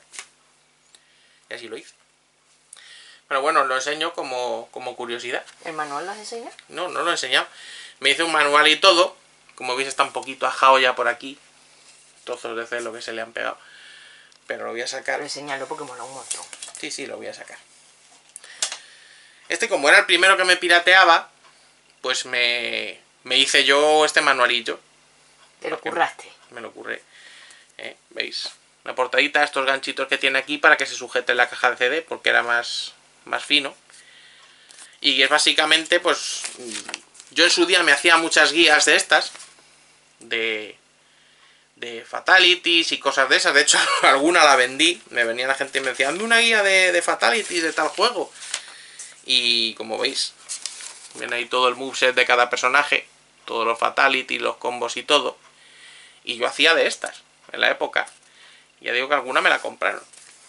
Y así lo hice. Pero bueno, os lo enseño como, como curiosidad. ¿El manual lo has enseñado? No, no lo he enseñado. Me hice un manual y todo. Como veis está un poquito ajado ya por aquí. Trozos de celo que se le han pegado. Pero lo voy a sacar. Pero enseñarlo porque mola un montón. Sí, sí, lo voy a sacar. Este, como era el primero que me pirateaba, pues me, me hice yo este manualillo. Te lo curraste. Me lo curré. ¿Eh? ¿Veis? La portadita, estos ganchitos que tiene aquí para que se sujete la caja de C D, porque era más, más fino. Y es básicamente, pues, yo en su día me hacía muchas guías de estas, de, de fatalities y cosas de esas. De hecho, alguna la vendí. Me venía la gente y me decía, hazme una guía de, de fatalities de tal juego. Y como veis, viene ahí todo el moveset de cada personaje, todos los fatalities, los combos y todo. Y yo hacía de estas, en la época. Ya digo que alguna me la compraron.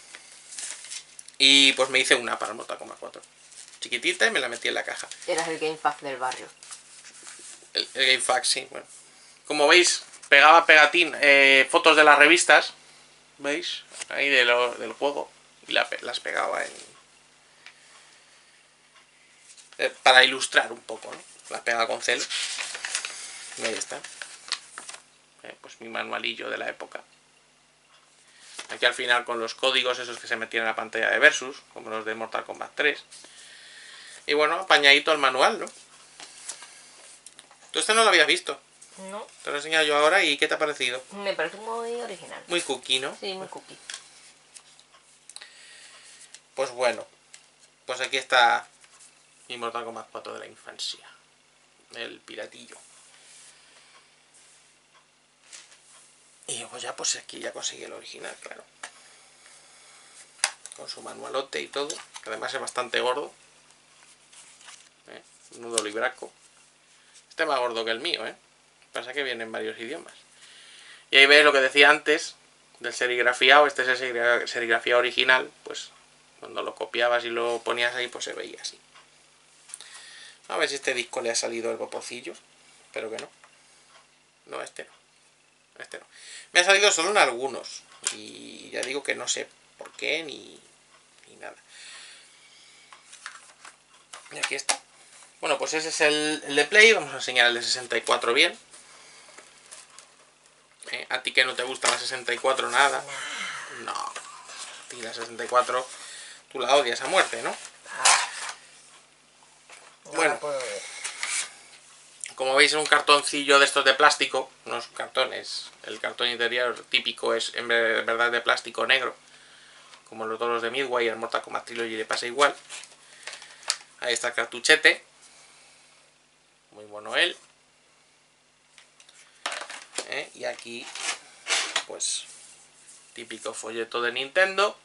Y pues me hice una para el Mortal Kombat cuatro. Chiquitita y me la metí en la caja. Eras el GameFAQ del barrio. El, el GameFAQ, sí, bueno. Como veis, pegaba pegatín, eh, fotos de las revistas. ¿Veis? Ahí de lo, del juego. Y la, las pegaba en... Eh, para ilustrar un poco, ¿no? Las pegaba con celo. Y ahí está. Eh, pues mi manualillo de la época. Aquí al final con los códigos esos que se metían en la pantalla de Versus, como los de Mortal Kombat tres. Y bueno, apañadito el manual, ¿no? Tú este no lo habías visto. No. Te lo he enseñado yo ahora y ¿qué te ha parecido? Me parece muy original. Muy cookie, ¿no? Sí, muy cookie. Pues bueno, pues aquí está mi Mortal Kombat cuatro de la infancia. El piratillo. Y pues ya, pues aquí ya conseguí el original, claro. Con su manualote y todo, que además es bastante gordo. ¿Eh? Nudo libraco. Este es más gordo que el mío, ¿eh? Pasa que viene en varios idiomas. Y ahí veis lo que decía antes del serigrafiado. Este es el serigrafiado original. Pues cuando lo copiabas y lo ponías ahí, pues se veía así. A ver si este disco le ha salido algo pocillo. Espero que no. No, este no. Este no. Me ha salido solo en algunos. Y ya digo que no sé por qué ni, ni nada. Y aquí está. Bueno, pues ese es el, el de Play. Vamos a enseñar el de sesenta y cuatro bien. ¿Eh? A ti que no te gusta la sesenta y cuatro nada. No. A ti la sesenta y cuatro tú la odias a muerte, ¿no? No bueno. la puedo ver. Como veis es un cartoncillo de estos de plástico. No es un cartón, es el cartón interior típico es en verdad de plástico negro. Como los todos los de Midway, el Mortal Kombat Trilogy le pasa igual. Ahí está el cartuchete. Muy bueno él. ¿Eh? Y aquí, pues, típico folleto de Nintendo.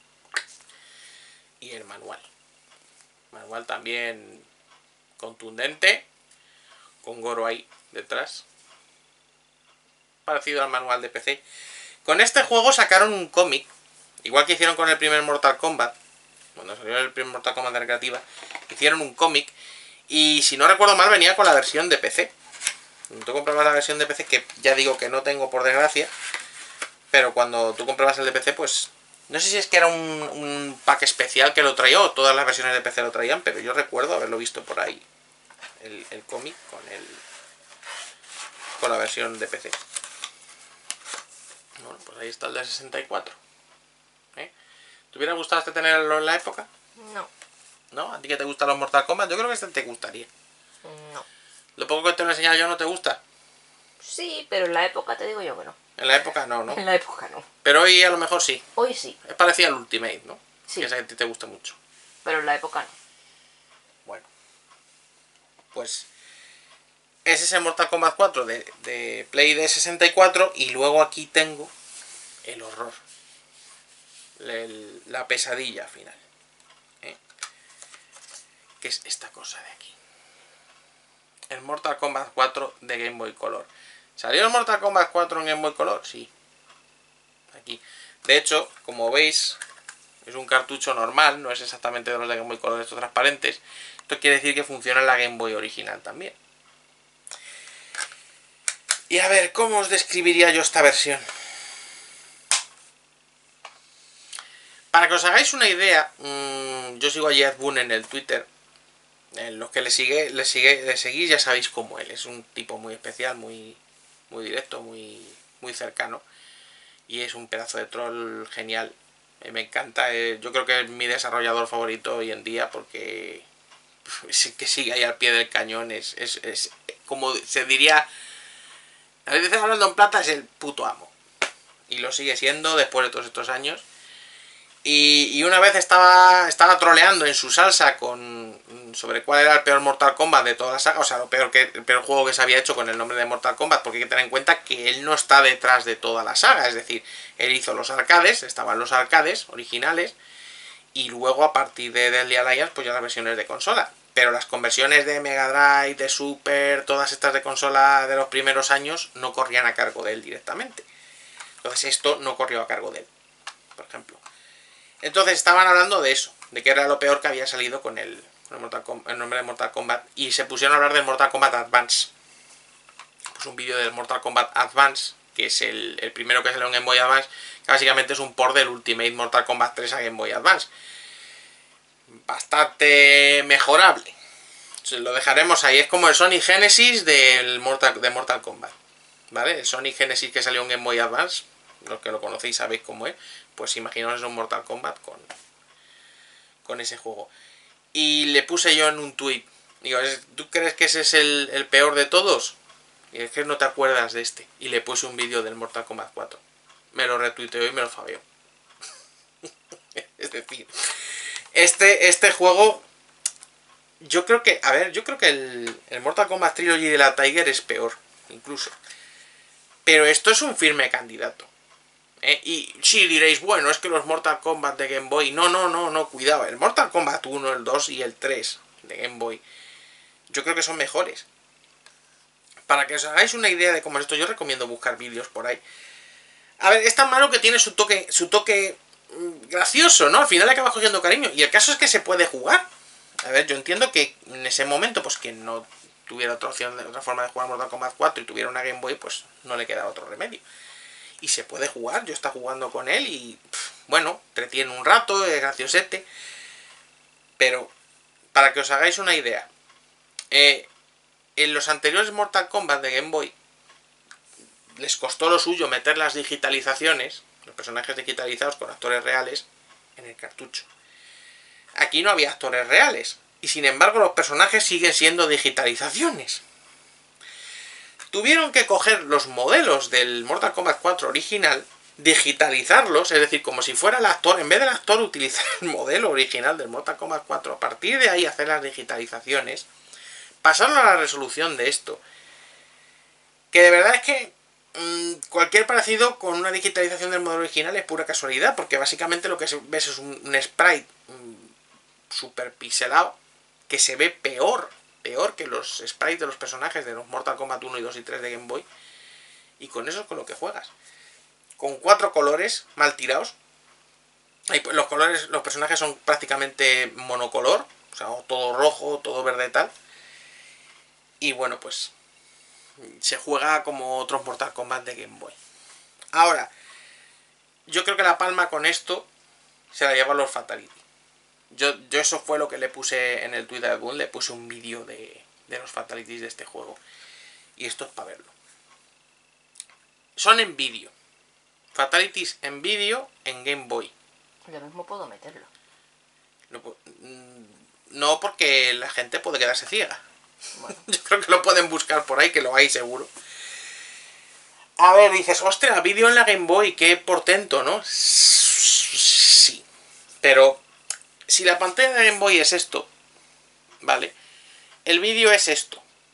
Y el manual. Manual también contundente. Con Goro ahí detrás. Parecido al manual de P C. Con este juego sacaron un cómic. Igual que hicieron con el primer Mortal Kombat. Cuando salió el primer Mortal Kombat de recreativa. Hicieron un cómic. Y si no recuerdo mal venía con la versión de P C. Tú comprabas la versión de P C, que ya digo que no tengo por desgracia. Pero cuando tú comprabas el de P C, pues... No sé si es que era un, un pack especial que lo traía o todas las versiones de P C lo traían. Pero yo recuerdo haberlo visto por ahí. El, el cómic con el... Con la versión de P C. Bueno, pues ahí está el de sesenta y cuatro. ¿Eh? ¿Te hubiera gustado este tenerlo en la época? No. ¿No? ¿A ti que te gustan los Mortal Kombat? Yo creo que este te gustaría. No. ¿Lo poco que te lo he enseñado yo no te gusta? Sí, pero en la época te digo yo que no. En la época no, ¿no? En la época no. Pero hoy a lo mejor sí. Hoy sí. Es parecido al Ultimate, ¿no? Sí. Que ese a ti te gusta mucho. Pero en la época no. Bueno. Pues... Ese es el Mortal Kombat cuatro de, de Play de sesenta y cuatro. Y luego aquí tengo el horror. El, la pesadilla final. ¿Eh? Que es esta cosa de aquí. El Mortal Kombat cuatro de Game Boy Color. ¿Salió el Mortal Kombat cuatro en Game Boy Color? Sí. Aquí. De hecho, como veis, es un cartucho normal. No es exactamente de los de Game Boy Color estos transparentes. Esto quiere decir que funciona en la Game Boy original también. Y a ver, ¿cómo os describiría yo esta versión? Para que os hagáis una idea, mmm, yo sigo a Jeff Boone en el Twitter. En los que le sigue, le sigue, le seguís ya sabéis cómo él. Es un tipo muy especial, muy, muy directo, muy, muy cercano. Y es un pedazo de troll genial. Eh, me encanta. Eh, yo creo que es mi desarrollador favorito hoy en día porque que sigue ahí al pie del cañón, es, es, es como se diría, a veces hablando en plata, es el puto amo. Y lo sigue siendo después de todos estos años. Y, y una vez estaba, estaba troleando en su salsa con sobre cuál era el peor Mortal Kombat de toda la saga, o sea, lo peor que, el peor juego que se había hecho con el nombre de Mortal Kombat, porque hay que tener en cuenta que él no está detrás de toda la saga, es decir, él hizo los arcades, estaban los arcades originales, y luego a partir de Deadly Alliance, pues ya las versiones de consola. Pero las conversiones de Mega Drive, de Super, todas estas de consola de los primeros años, no corrían a cargo de él directamente. Entonces esto no corrió a cargo de él, por ejemplo. Entonces estaban hablando de eso, de que era lo peor que había salido con el, con el, Mortal Kombat, el nombre de Mortal Kombat. Y se pusieron a hablar del Mortal Kombat Advance. Pues un vídeo del Mortal Kombat Advance, que es el, el primero que salió en Game Boy Advance, que básicamente es un port del Ultimate Mortal Kombat tres a Game Boy Advance. Bastante mejorable. Lo dejaremos ahí. Es como el Sonic Genesis del Mortal, de Mortal Kombat. ¿Vale? El Sonic Genesis que salió en Game Boy Advance, los que lo conocéis sabéis cómo es. Pues imaginaos un Mortal Kombat con, con ese juego. Y le puse yo en un tweet, digo, ¿tú crees que ese es el, el peor de todos? Y es que no te acuerdas de este. Y le puse un vídeo del Mortal Kombat cuatro. Me lo retuiteó y me lo fabeó. Es decir, este, este juego, yo creo que, a ver, yo creo que el, el Mortal Kombat Trilogy de la Tiger es peor, incluso. Pero esto es un firme candidato. ¿Eh? Y sí, diréis, bueno, es que los Mortal Kombat de Game Boy, no, no, no, no, cuidado, el Mortal Kombat uno, el dos y el tres de Game Boy, yo creo que son mejores. Para que os hagáis una idea de cómo es esto, yo recomiendo buscar vídeos por ahí. A ver, es tan malo que tiene su toque, su toque gracioso, ¿no? Al final acaba cogiendo cariño, y el caso es que se puede jugar. A ver, yo entiendo que en ese momento, pues quien no tuviera otra opción, otra forma de jugar Mortal Kombat cuatro y tuviera una Game Boy, pues no le queda otro remedio. Y se puede jugar, yo estaba jugando con él y, pff, bueno, entretiene un rato, es graciosete. Pero, para que os hagáis una idea, eh, en los anteriores Mortal Kombat de Game Boy, les costó lo suyo meter las digitalizaciones, los personajes digitalizados con actores reales, en el cartucho. Aquí no había actores reales, y sin embargo los personajes siguen siendo digitalizaciones. Tuvieron que coger los modelos del Mortal Kombat cuatro original, digitalizarlos, es decir, como si fuera el actor, en vez del actor utilizar el modelo original del Mortal Kombat cuatro, a partir de ahí hacer las digitalizaciones, pasaron a la resolución de esto. Que de verdad es que mmm, cualquier parecido con una digitalización del modelo original es pura casualidad, porque básicamente lo que ves es un, un sprite mmm, super pixelado, que se ve peor. Peor que los sprites de los personajes de los Mortal Kombat uno y dos y tres de Game Boy. Y con eso es con lo que juegas. Con cuatro colores mal tirados. Los colores, los personajes son prácticamente monocolor. O sea, todo rojo, todo verde y tal. Y bueno, pues se juega como otros Mortal Kombat de Game Boy. Ahora, yo creo que la palma con esto se la llevan los Fatality. Yo, yo eso fue lo que le puse en el Twitter de Boom, le puse un vídeo de, de los Fatalities de este juego. Y esto es para verlo. Son en vídeo. Fatalities en vídeo en Game Boy. Yo mismo puedo meterlo. No, no, porque la gente puede quedarse ciega. Bueno. Yo creo que lo pueden buscar por ahí, que lo hay seguro. A ver, dices, ostras, vídeo en la Game Boy, qué portento, ¿no? Sí. Pero si la pantalla de Game Boy es esto, ¿vale? El vídeo es esto.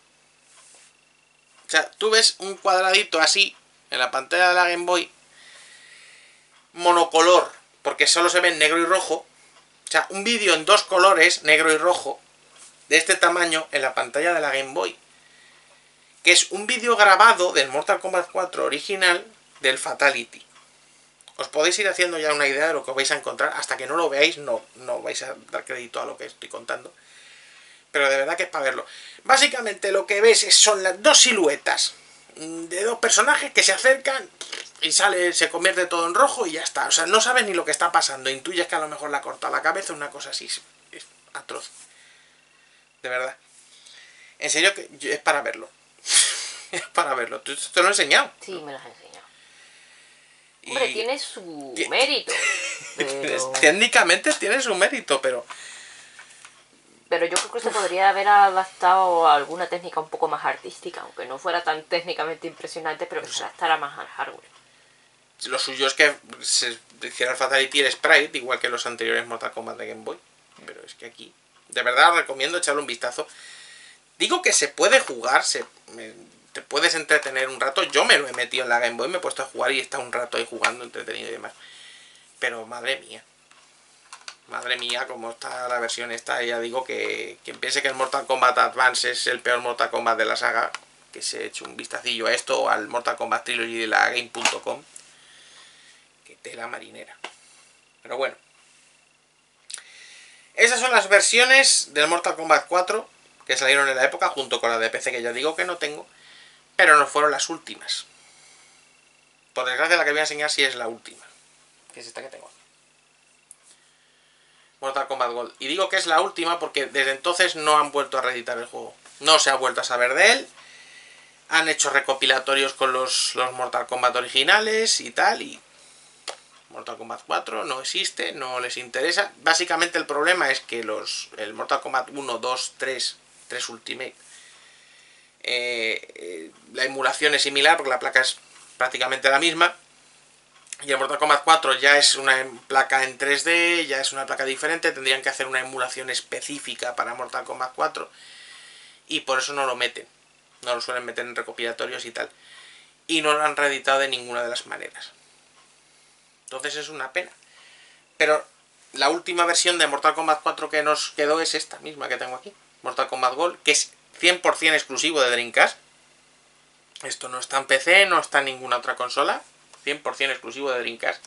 O sea, tú ves un cuadradito así en la pantalla de la Game Boy, monocolor, porque solo se ve en negro y rojo. O sea, un vídeo en dos colores, negro y rojo, de este tamaño en la pantalla de la Game Boy. Que es un vídeo grabado del Mortal Kombat cuatro original del Fatality. Os podéis ir haciendo ya una idea de lo que os vais a encontrar. Hasta que no lo veáis, no, no vais a dar crédito a lo que estoy contando. Pero de verdad que es para verlo. Básicamente lo que ves son las dos siluetas de dos personajes que se acercan y sale, se convierte todo en rojo y ya está. O sea, no sabes ni lo que está pasando. Intuyes que a lo mejor le ha cortado la cabeza, una cosa así. Es atroz. De verdad. En serio que es para verlo. Es para verlo. Te, te lo he enseñado. Sí, me lo has enseñado. Y... Hombre, tiene su mérito. Pero... Técnicamente tiene su mérito, pero... Pero pero yo creo que se podría haber adaptado a alguna técnica un poco más artística, aunque no fuera tan técnicamente impresionante, pero que se adaptara más al hardware. Lo suyo es que se hiciera el Fatality el sprite, igual que los anteriores Mortal Kombat de Game Boy. Pero es que aquí, de verdad os recomiendo echarle un vistazo. Digo que se puede jugar, se, me, te puedes entretener un rato. Yo me lo he metido en la Game Boy, me he puesto a jugar y he estado un rato ahí jugando, entretenido y demás. Pero madre mía. Madre mía, como está la versión esta, ya digo que quien piense que el Mortal Kombat Advance es el peor Mortal Kombat de la saga, que se eche un vistacillo a esto o al Mortal Kombat Trilogy de la Game punto com. Que tela marinera. Pero bueno. Esas son las versiones del Mortal Kombat cuatro que salieron en la época, junto con la de P C que ya digo que no tengo, pero no fueron las últimas. Por desgracia la que voy a enseñar sí es la última, que es esta que tengo. Mortal Kombat Gold. Y digo que es la última porque desde entonces no han vuelto a reeditar el juego. No se ha vuelto a saber de él. Han hecho recopilatorios con los, los Mortal Kombat originales y tal, y Mortal Kombat cuatro no existe, no les interesa. Básicamente el problema es que los el Mortal Kombat uno, dos, tres, tres Ultimate, eh, eh, la emulación es similar porque la placa es prácticamente la misma. Y el Mortal Kombat cuatro ya es una placa en tres D, ya es una placa diferente, tendrían que hacer una emulación específica para Mortal Kombat cuatro. Y por eso no lo meten, no lo suelen meter en recopilatorios y tal. Y no lo han reeditado de ninguna de las maneras. Entonces es una pena. Pero la última versión de Mortal Kombat cuatro que nos quedó es esta misma que tengo aquí. Mortal Kombat Gold, que es cien por cien exclusivo de Dreamcast. Esto no está en P C, no está en ninguna otra consola. cien por cien exclusivo de Dreamcast.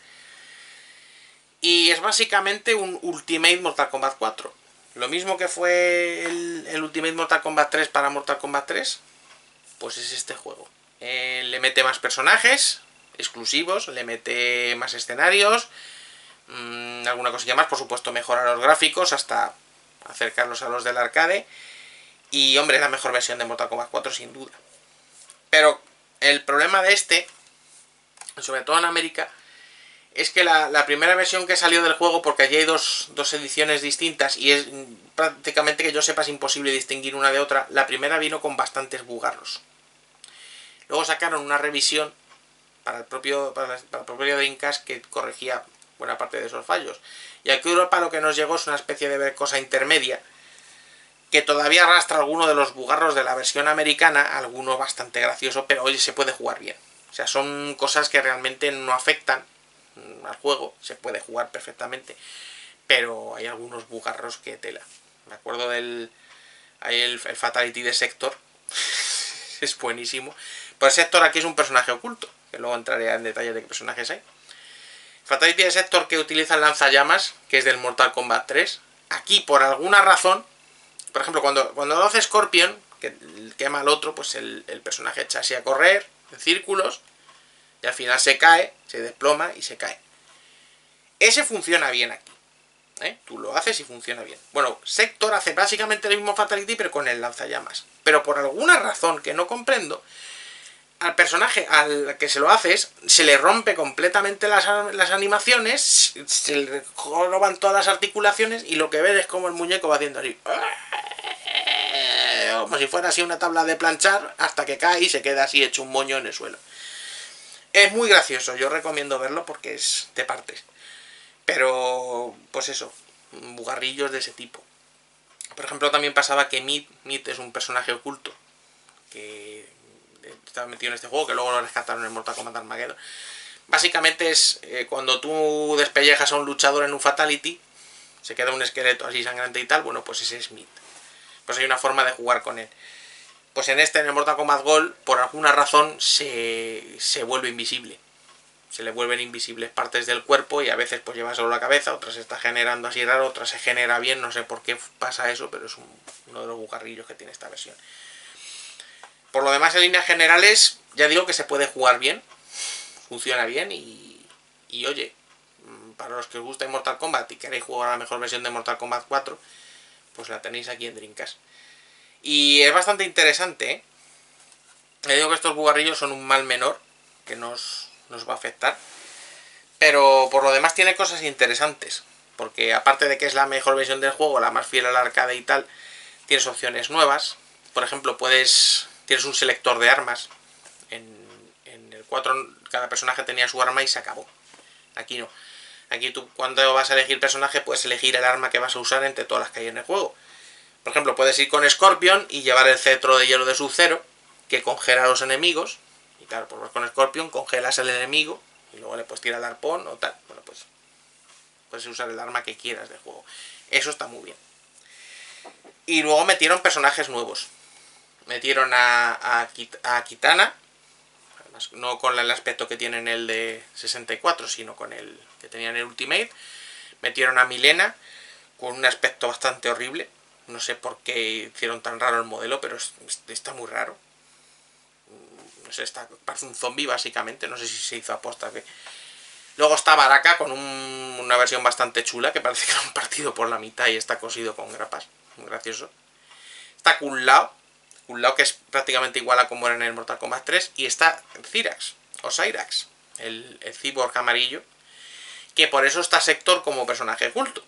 Y es básicamente un Ultimate Mortal Kombat cuatro. Lo mismo que fue el, el Ultimate Mortal Kombat tres para Mortal Kombat tres. Pues es este juego. Eh, le mete más personajes exclusivos, le mete más escenarios, mmm, alguna cosilla más, por supuesto mejora los gráficos hasta acercarlos a los del arcade, y hombre, la mejor versión de Mortal Kombat cuatro sin duda. Pero el problema de este, sobre todo en América, es que la, la primera versión que salió del juego, porque allí hay dos, dos ediciones distintas y es prácticamente que yo sepa es imposible distinguir una de otra, la primera vino con bastantes bugarros. Luego sacaron una revisión para el propio para, la, para el propio Dreamcast que corregía buena parte de esos fallos. Y aquí Europa lo que nos llegó es una especie de cosa intermedia que todavía arrastra alguno de los bugarros de la versión americana, alguno bastante gracioso, pero oye, se puede jugar bien. O sea, son cosas que realmente no afectan al juego, se puede jugar perfectamente, pero hay algunos bugarros que tela. Me acuerdo del hay el, el Fatality de Sector, es buenísimo. Pues Sector aquí es un personaje oculto, que luego entraré en detalle de qué personajes hay. Fatality de Sector que utiliza el lanzallamas, que es del Mortal Kombat tres. Aquí, por alguna razón, por ejemplo, cuando, cuando lo hace Scorpion, que quema al otro, pues el, el personaje echa así a correr, en círculos, y al final se cae, se desploma y se cae. Ese funciona bien aquí. ¿eh? Tú lo haces y funciona bien. Bueno, Sector hace básicamente el mismo Fatality, pero con el lanzallamas. Pero por alguna razón que no comprendo, al personaje al que se lo haces, se le rompe completamente las, las animaciones, se le roban todas las articulaciones y lo que ves es como el muñeco va haciendo así, como si fuera así una tabla de planchar, hasta que cae y se queda así hecho un moño en el suelo. Es muy gracioso, yo recomiendo verlo porque es de partes. Pero, pues eso, bugarrillos de ese tipo. Por ejemplo, también pasaba que Meat, Meat es un personaje oculto que estaba metido en este juego, que luego lo rescataron en Mortal Kombat Armageddon. Básicamente es eh, cuando tú despellejas a un luchador en un Fatality, se queda un esqueleto así sangrante y tal, bueno, pues ese es Meat. Pues hay una forma de jugar con él. Pues en este, en el Mortal Kombat Gold, por alguna razón se, se vuelve invisible. Se le vuelven invisibles partes del cuerpo y a veces pues lleva solo la cabeza, otras se está generando así raro, otras se genera bien, no sé por qué pasa eso, pero es un, uno de los bugarrillos que tiene esta versión. Por lo demás, en líneas generales, ya digo que se puede jugar bien, funciona bien y, y oye, para los que os gusta Mortal Kombat y queréis jugar a la mejor versión de Mortal Kombat cuatro, pues la tenéis aquí en Dreamcast. Y es bastante interesante, ¿eh? Le digo que estos bugarrillos son un mal menor que nos, nos va a afectar, pero por lo demás tiene cosas interesantes. porque aparte de que es la mejor versión del juego, la más fiel al arcade y tal, tienes opciones nuevas. Por ejemplo, puedes tienes un selector de armas. En, en el cuatro cada personaje tenía su arma y se acabó. Aquí no. Aquí tú cuando vas a elegir personaje puedes elegir el arma que vas a usar entre todas las que hay en el juego. Por ejemplo, puedes ir con Scorpion y llevar el cetro de hielo de Sub-Zero, que congela a los enemigos. Y claro, pues con Scorpion congelas al enemigo y luego le puedes tirar el arpón o tal. Bueno, pues puedes usar el arma que quieras del juego. Eso está muy bien. Y luego metieron personajes nuevos. Metieron a, a, a Kitana, además no con el aspecto que tiene en el de sesenta y cuatro, sino con el que tenía en el Ultimate. Metieron a Milena, con un aspecto bastante horrible. No sé por qué hicieron tan raro el modelo, pero es, está muy raro. No sé, está, parece un zombie básicamente, no sé si se hizo aposta. Que... Luego está Baraka con un, una versión bastante chula, que parece que lo han partido por la mitad y está cosido con grapas. Muy gracioso. Está Kung Lao, Kung Lao que es prácticamente igual a como era en el Mortal Kombat tres. Y está Cyrax, o Cyrax, el, el cyborg amarillo, que por eso está Sector como personaje culto.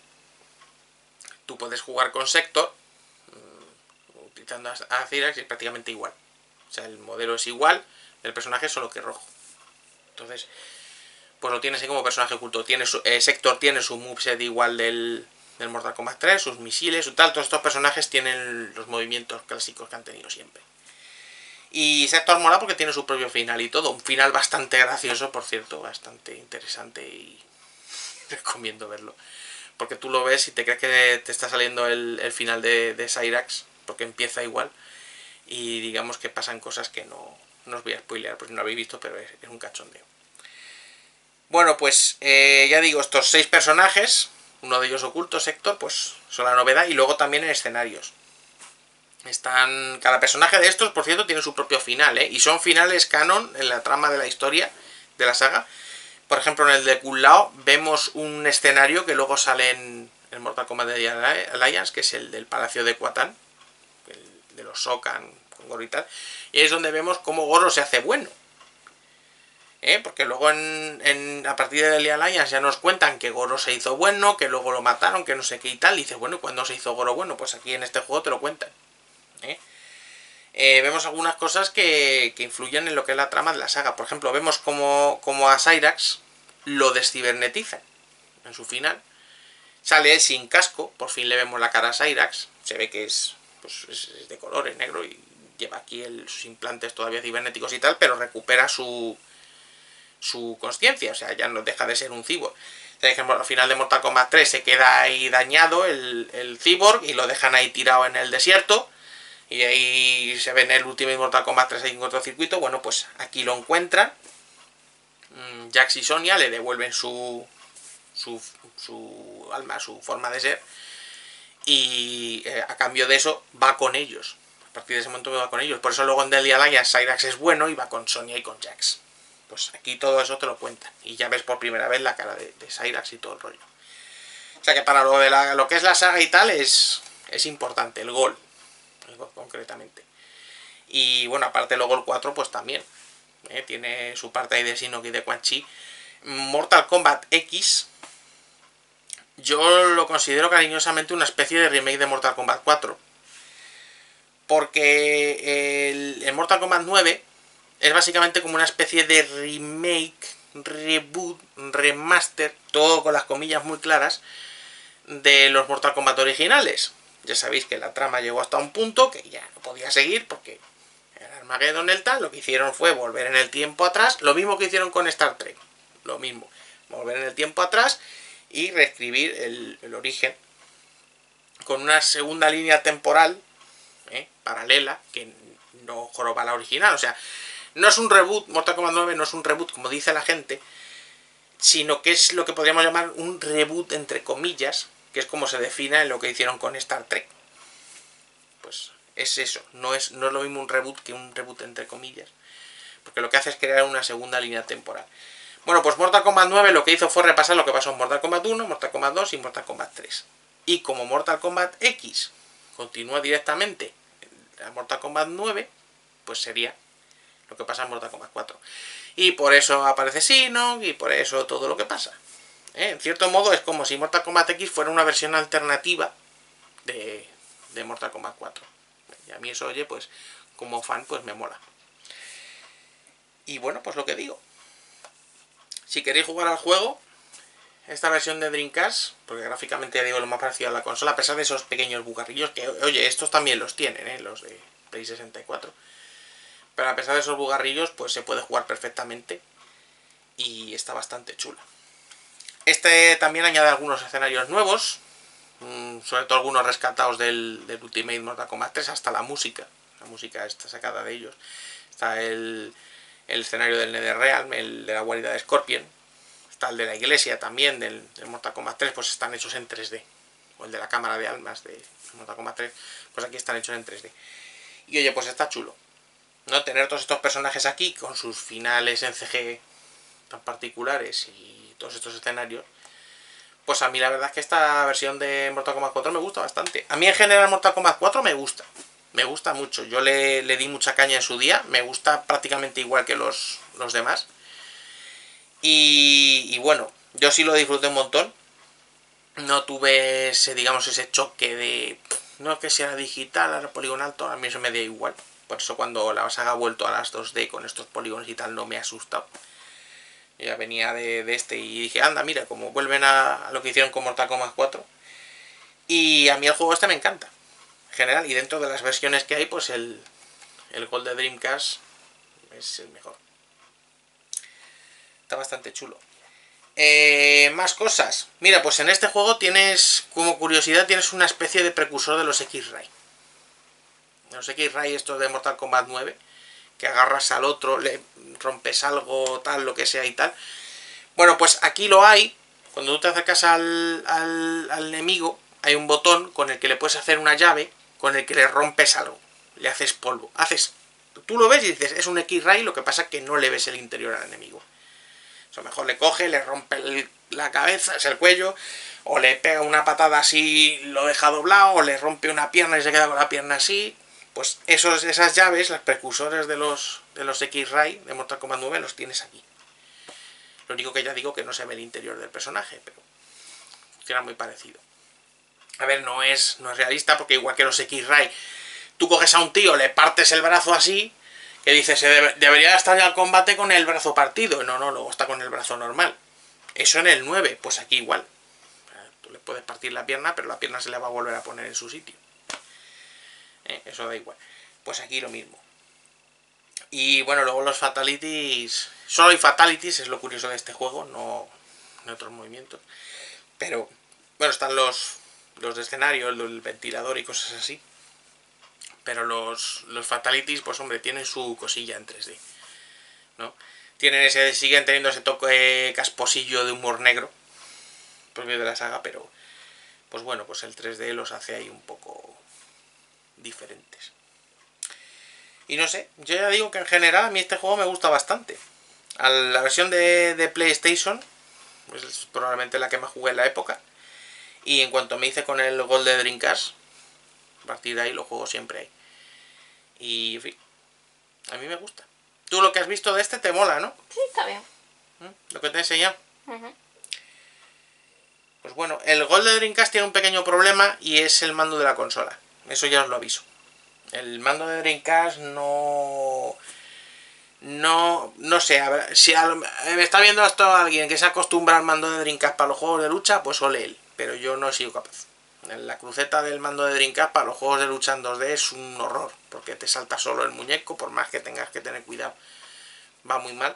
Tú puedes jugar con Sector utilizando a Cyrax y es prácticamente igual. O sea, el modelo es igual, el personaje solo que rojo. Entonces, pues lo tienes ahí como personaje oculto. Tiene su, eh, Sector tiene su moveset igual del, del Mortal Kombat tres, sus misiles, su tal. Todos estos personajes tienen los movimientos clásicos que han tenido siempre. Y Sector mola porque tiene su propio final y todo. Un final bastante gracioso, por cierto, bastante interesante y recomiendo verlo. Porque tú lo ves y te crees que te está saliendo el, el final de, de Cyrax, porque empieza igual. Y digamos que pasan cosas que no, no os voy a spoilear, porque no lo habéis visto, pero es, es un cachondeo. Bueno, pues eh, ya digo, estos seis personajes, uno de ellos oculto, Sector, pues son la novedad. Y luego también en escenarios. Están cada personaje de estos, por cierto, tiene su propio final, ¿eh? Y son finales canon en la trama de la historia de la saga. Por ejemplo, en el de Kung Lao vemos un escenario que luego sale en el Mortal Kombat de Alliance, que es el del Palacio de Kuatan, el de los Shokan con Goro y tal. Y es donde vemos cómo Goro se hace bueno. ¿Eh? Porque luego en, en, a partir de The Alliance ya nos cuentan que Goro se hizo bueno, que luego lo mataron, que no sé qué y tal. Y dices, bueno, ¿cuándo se hizo Goro bueno? Pues aquí en este juego te lo cuentan. ¿Eh? Eh, vemos algunas cosas que, que influyen en lo que es la trama de la saga. Por ejemplo, vemos como, como a Cyrax lo descibernetizan en su final. Sale él sin casco, por fin le vemos la cara a Cyrax. Se ve que es, pues, es de color, es negro y lleva aquí el, sus implantes todavía cibernéticos y tal, pero recupera su, su consciencia, o sea, ya no deja de ser un cyborg. Sabéis que al final de Mortal Kombat tres se queda ahí dañado el, el cyborg y lo dejan ahí tirado en el desierto. Y ahí se ve en el Ultimate Mortal Kombat tres hay un cortocircuito. Bueno, pues aquí lo encuentran. Jax y Sonya le devuelven su, su, su alma, su forma de ser. Y eh, a cambio de eso va con ellos. A partir de ese momento va con ellos. Por eso luego en The Alliance Cyrax es bueno y va con Sonya y con Jax. Pues aquí todo eso te lo cuentan. Y ya ves por primera vez la cara de, de Cyrax y todo el rollo. O sea que para lo, de la, lo que es la saga y tal es, es importante el gol. Concretamente. Y bueno, aparte luego el cuatro pues también ¿eh? Tiene su parte ahí de Shinnok y de Quan Chi. Mortal Kombat X yo lo considero cariñosamente una especie de remake de Mortal Kombat cuatro, porque el, el Mortal Kombat nueve es básicamente como una especie de remake, reboot, remaster, todo con las comillas muy claras, de los Mortal Kombat originales. Ya sabéis que la trama llegó hasta un punto que ya no podía seguir porque el Armageddon el tal, lo que hicieron fue volver en el tiempo atrás, lo mismo que hicieron con Star Trek, lo mismo, volver en el tiempo atrás y reescribir el, el origen con una segunda línea temporal ¿eh? paralela que no joroba la original, o sea, no es un reboot, Mortal Kombat nueve no es un reboot como dice la gente, sino que es lo que podríamos llamar un reboot entre comillas, que es como se define en lo que hicieron con Star Trek. Pues es eso, no es, no es lo mismo un reboot que un reboot entre comillas, porque lo que hace es crear una segunda línea temporal. Bueno, pues Mortal Kombat nueve lo que hizo fue repasar lo que pasó en Mortal Kombat uno, Mortal Kombat dos y Mortal Kombat tres. Y como Mortal Kombat X continúa directamente a Mortal Kombat nueve, pues sería lo que pasa en Mortal Kombat cuatro. Y por eso aparece Shinnok y por eso todo lo que pasa. ¿eh? En cierto modo es como si Mortal Kombat X fuera una versión alternativa de, de Mortal Kombat cuatro. Y a mí eso, oye, pues como fan, pues me mola. Y bueno, pues lo que digo. Si queréis jugar al juego, esta versión de Dreamcast, porque gráficamente ya digo lo más parecido a la consola, a pesar de esos pequeños bugarrillos, que oye, estos también los tienen, ¿eh? Los de Play sesenta y cuatro. Pero a pesar de esos bugarrillos, pues se puede jugar perfectamente. Y está bastante chula. Este también añade algunos escenarios nuevos, sobre todo algunos rescatados del, del Ultimate Mortal Kombat tres, hasta la música. La música está sacada de ellos. Está el, el escenario del Netherrealm, el de la guarida de Scorpion. Está el de la iglesia también, del, del Mortal Kombat tres, pues están hechos en tres D. O el de la cámara de almas de Mortal Kombat tres, pues aquí están hechos en tres D. Y oye, pues está chulo, ¿no? Tener todos estos personajes aquí, con sus finales en C G tan particulares y todos estos escenarios. Pues a mí la verdad es que esta versión de Mortal Kombat cuatro me gusta bastante. A mí en general Mortal Kombat cuatro me gusta. Me gusta mucho. Yo le, le di mucha caña en su día. Me gusta prácticamente igual que los, los demás. Y, y bueno, yo sí lo disfruté un montón. No tuve ese, digamos, ese choque de... No es que sea digital, ahora poligonal, todo a mí eso me da igual. Por eso cuando la saga ha vuelto a las dos D con estos polígonos y tal, no me ha asustado. Yo ya venía de, de este y dije, anda, mira, como vuelven a, a lo que hicieron con Mortal Kombat cuatro. Y a mí el juego este me encanta, en general. Y dentro de las versiones que hay, pues el, el Gold de Dreamcast es el mejor. Está bastante chulo. Eh, más cosas. Mira, pues en este juego tienes, como curiosidad, tienes una especie de precursor de los X-Ray. Los X-Ray estos de Mortal Kombat nueve, que agarras al otro, le rompes algo, tal, lo que sea y tal. Bueno, pues aquí lo hay. Cuando tú te acercas al, al, al enemigo, hay un botón con el que le puedes hacer una llave, con el que le rompes algo, le haces polvo. Haces, tú lo ves y dices, es un X-Ray, lo que pasa es que no le ves el interior al enemigo. O sea, mejor le coge, le rompe el, la cabeza, es el cuello, o le pega una patada así, lo deja doblado, o le rompe una pierna y se queda con la pierna así. Pues esos, esas llaves, las precursores de los, de los X-Ray de Mortal Kombat nueve, los tienes aquí. Lo único que ya digo que no se ve el interior del personaje, pero funciona muy parecido. A ver, no es, no es realista, porque igual que los X-Ray, tú coges a un tío, le partes el brazo así, que dices, se debe, debería estar ya al combate con el brazo partido. No, no, luego está con el brazo normal. Eso en el nueve, pues aquí igual. Tú le puedes partir la pierna, pero la pierna se le va a volver a poner en su sitio. ¿Eh? Eso da igual. Pues aquí lo mismo. Y bueno, luego los fatalities. Solo hay fatalities, es lo curioso de este juego, no, no otros movimientos. Pero bueno, están los, los de escenario, el, el ventilador y cosas así. Pero los, los fatalities, pues hombre, tienen su cosilla en tres D, ¿no? Tienen ese, siguen teniendo ese toque casposillo de humor negro propio de la saga, pero pues bueno, pues el tres D los hace ahí un poco diferentes. Y no sé, yo ya digo que en general a mí este juego me gusta bastante. A la versión de, de PlayStation es probablemente la que más jugué en la época. Y en cuanto me hice con el Gold de Dreamcast, a partir de ahí lo juego siempre ahí. Y en fin, a mí me gusta. Tú lo que has visto de este te mola, ¿no? Sí, está bien. ¿Mm? Lo que te he enseñado. Uh-huh. Pues bueno, el Gold de Dreamcast tiene un pequeño problema y es el mando de la consola. Eso ya os lo aviso. El mando de Dreamcast no... No, no sé, a ver, si a, me está viendo esto alguien que se acostumbra al mando de Dreamcast para los juegos de lucha, pues ole él, pero yo no he sido capaz. La cruceta del mando de Dreamcast para los juegos de lucha en dos D es un horror, porque te salta solo el muñeco, por más que tengas que tener cuidado, va muy mal.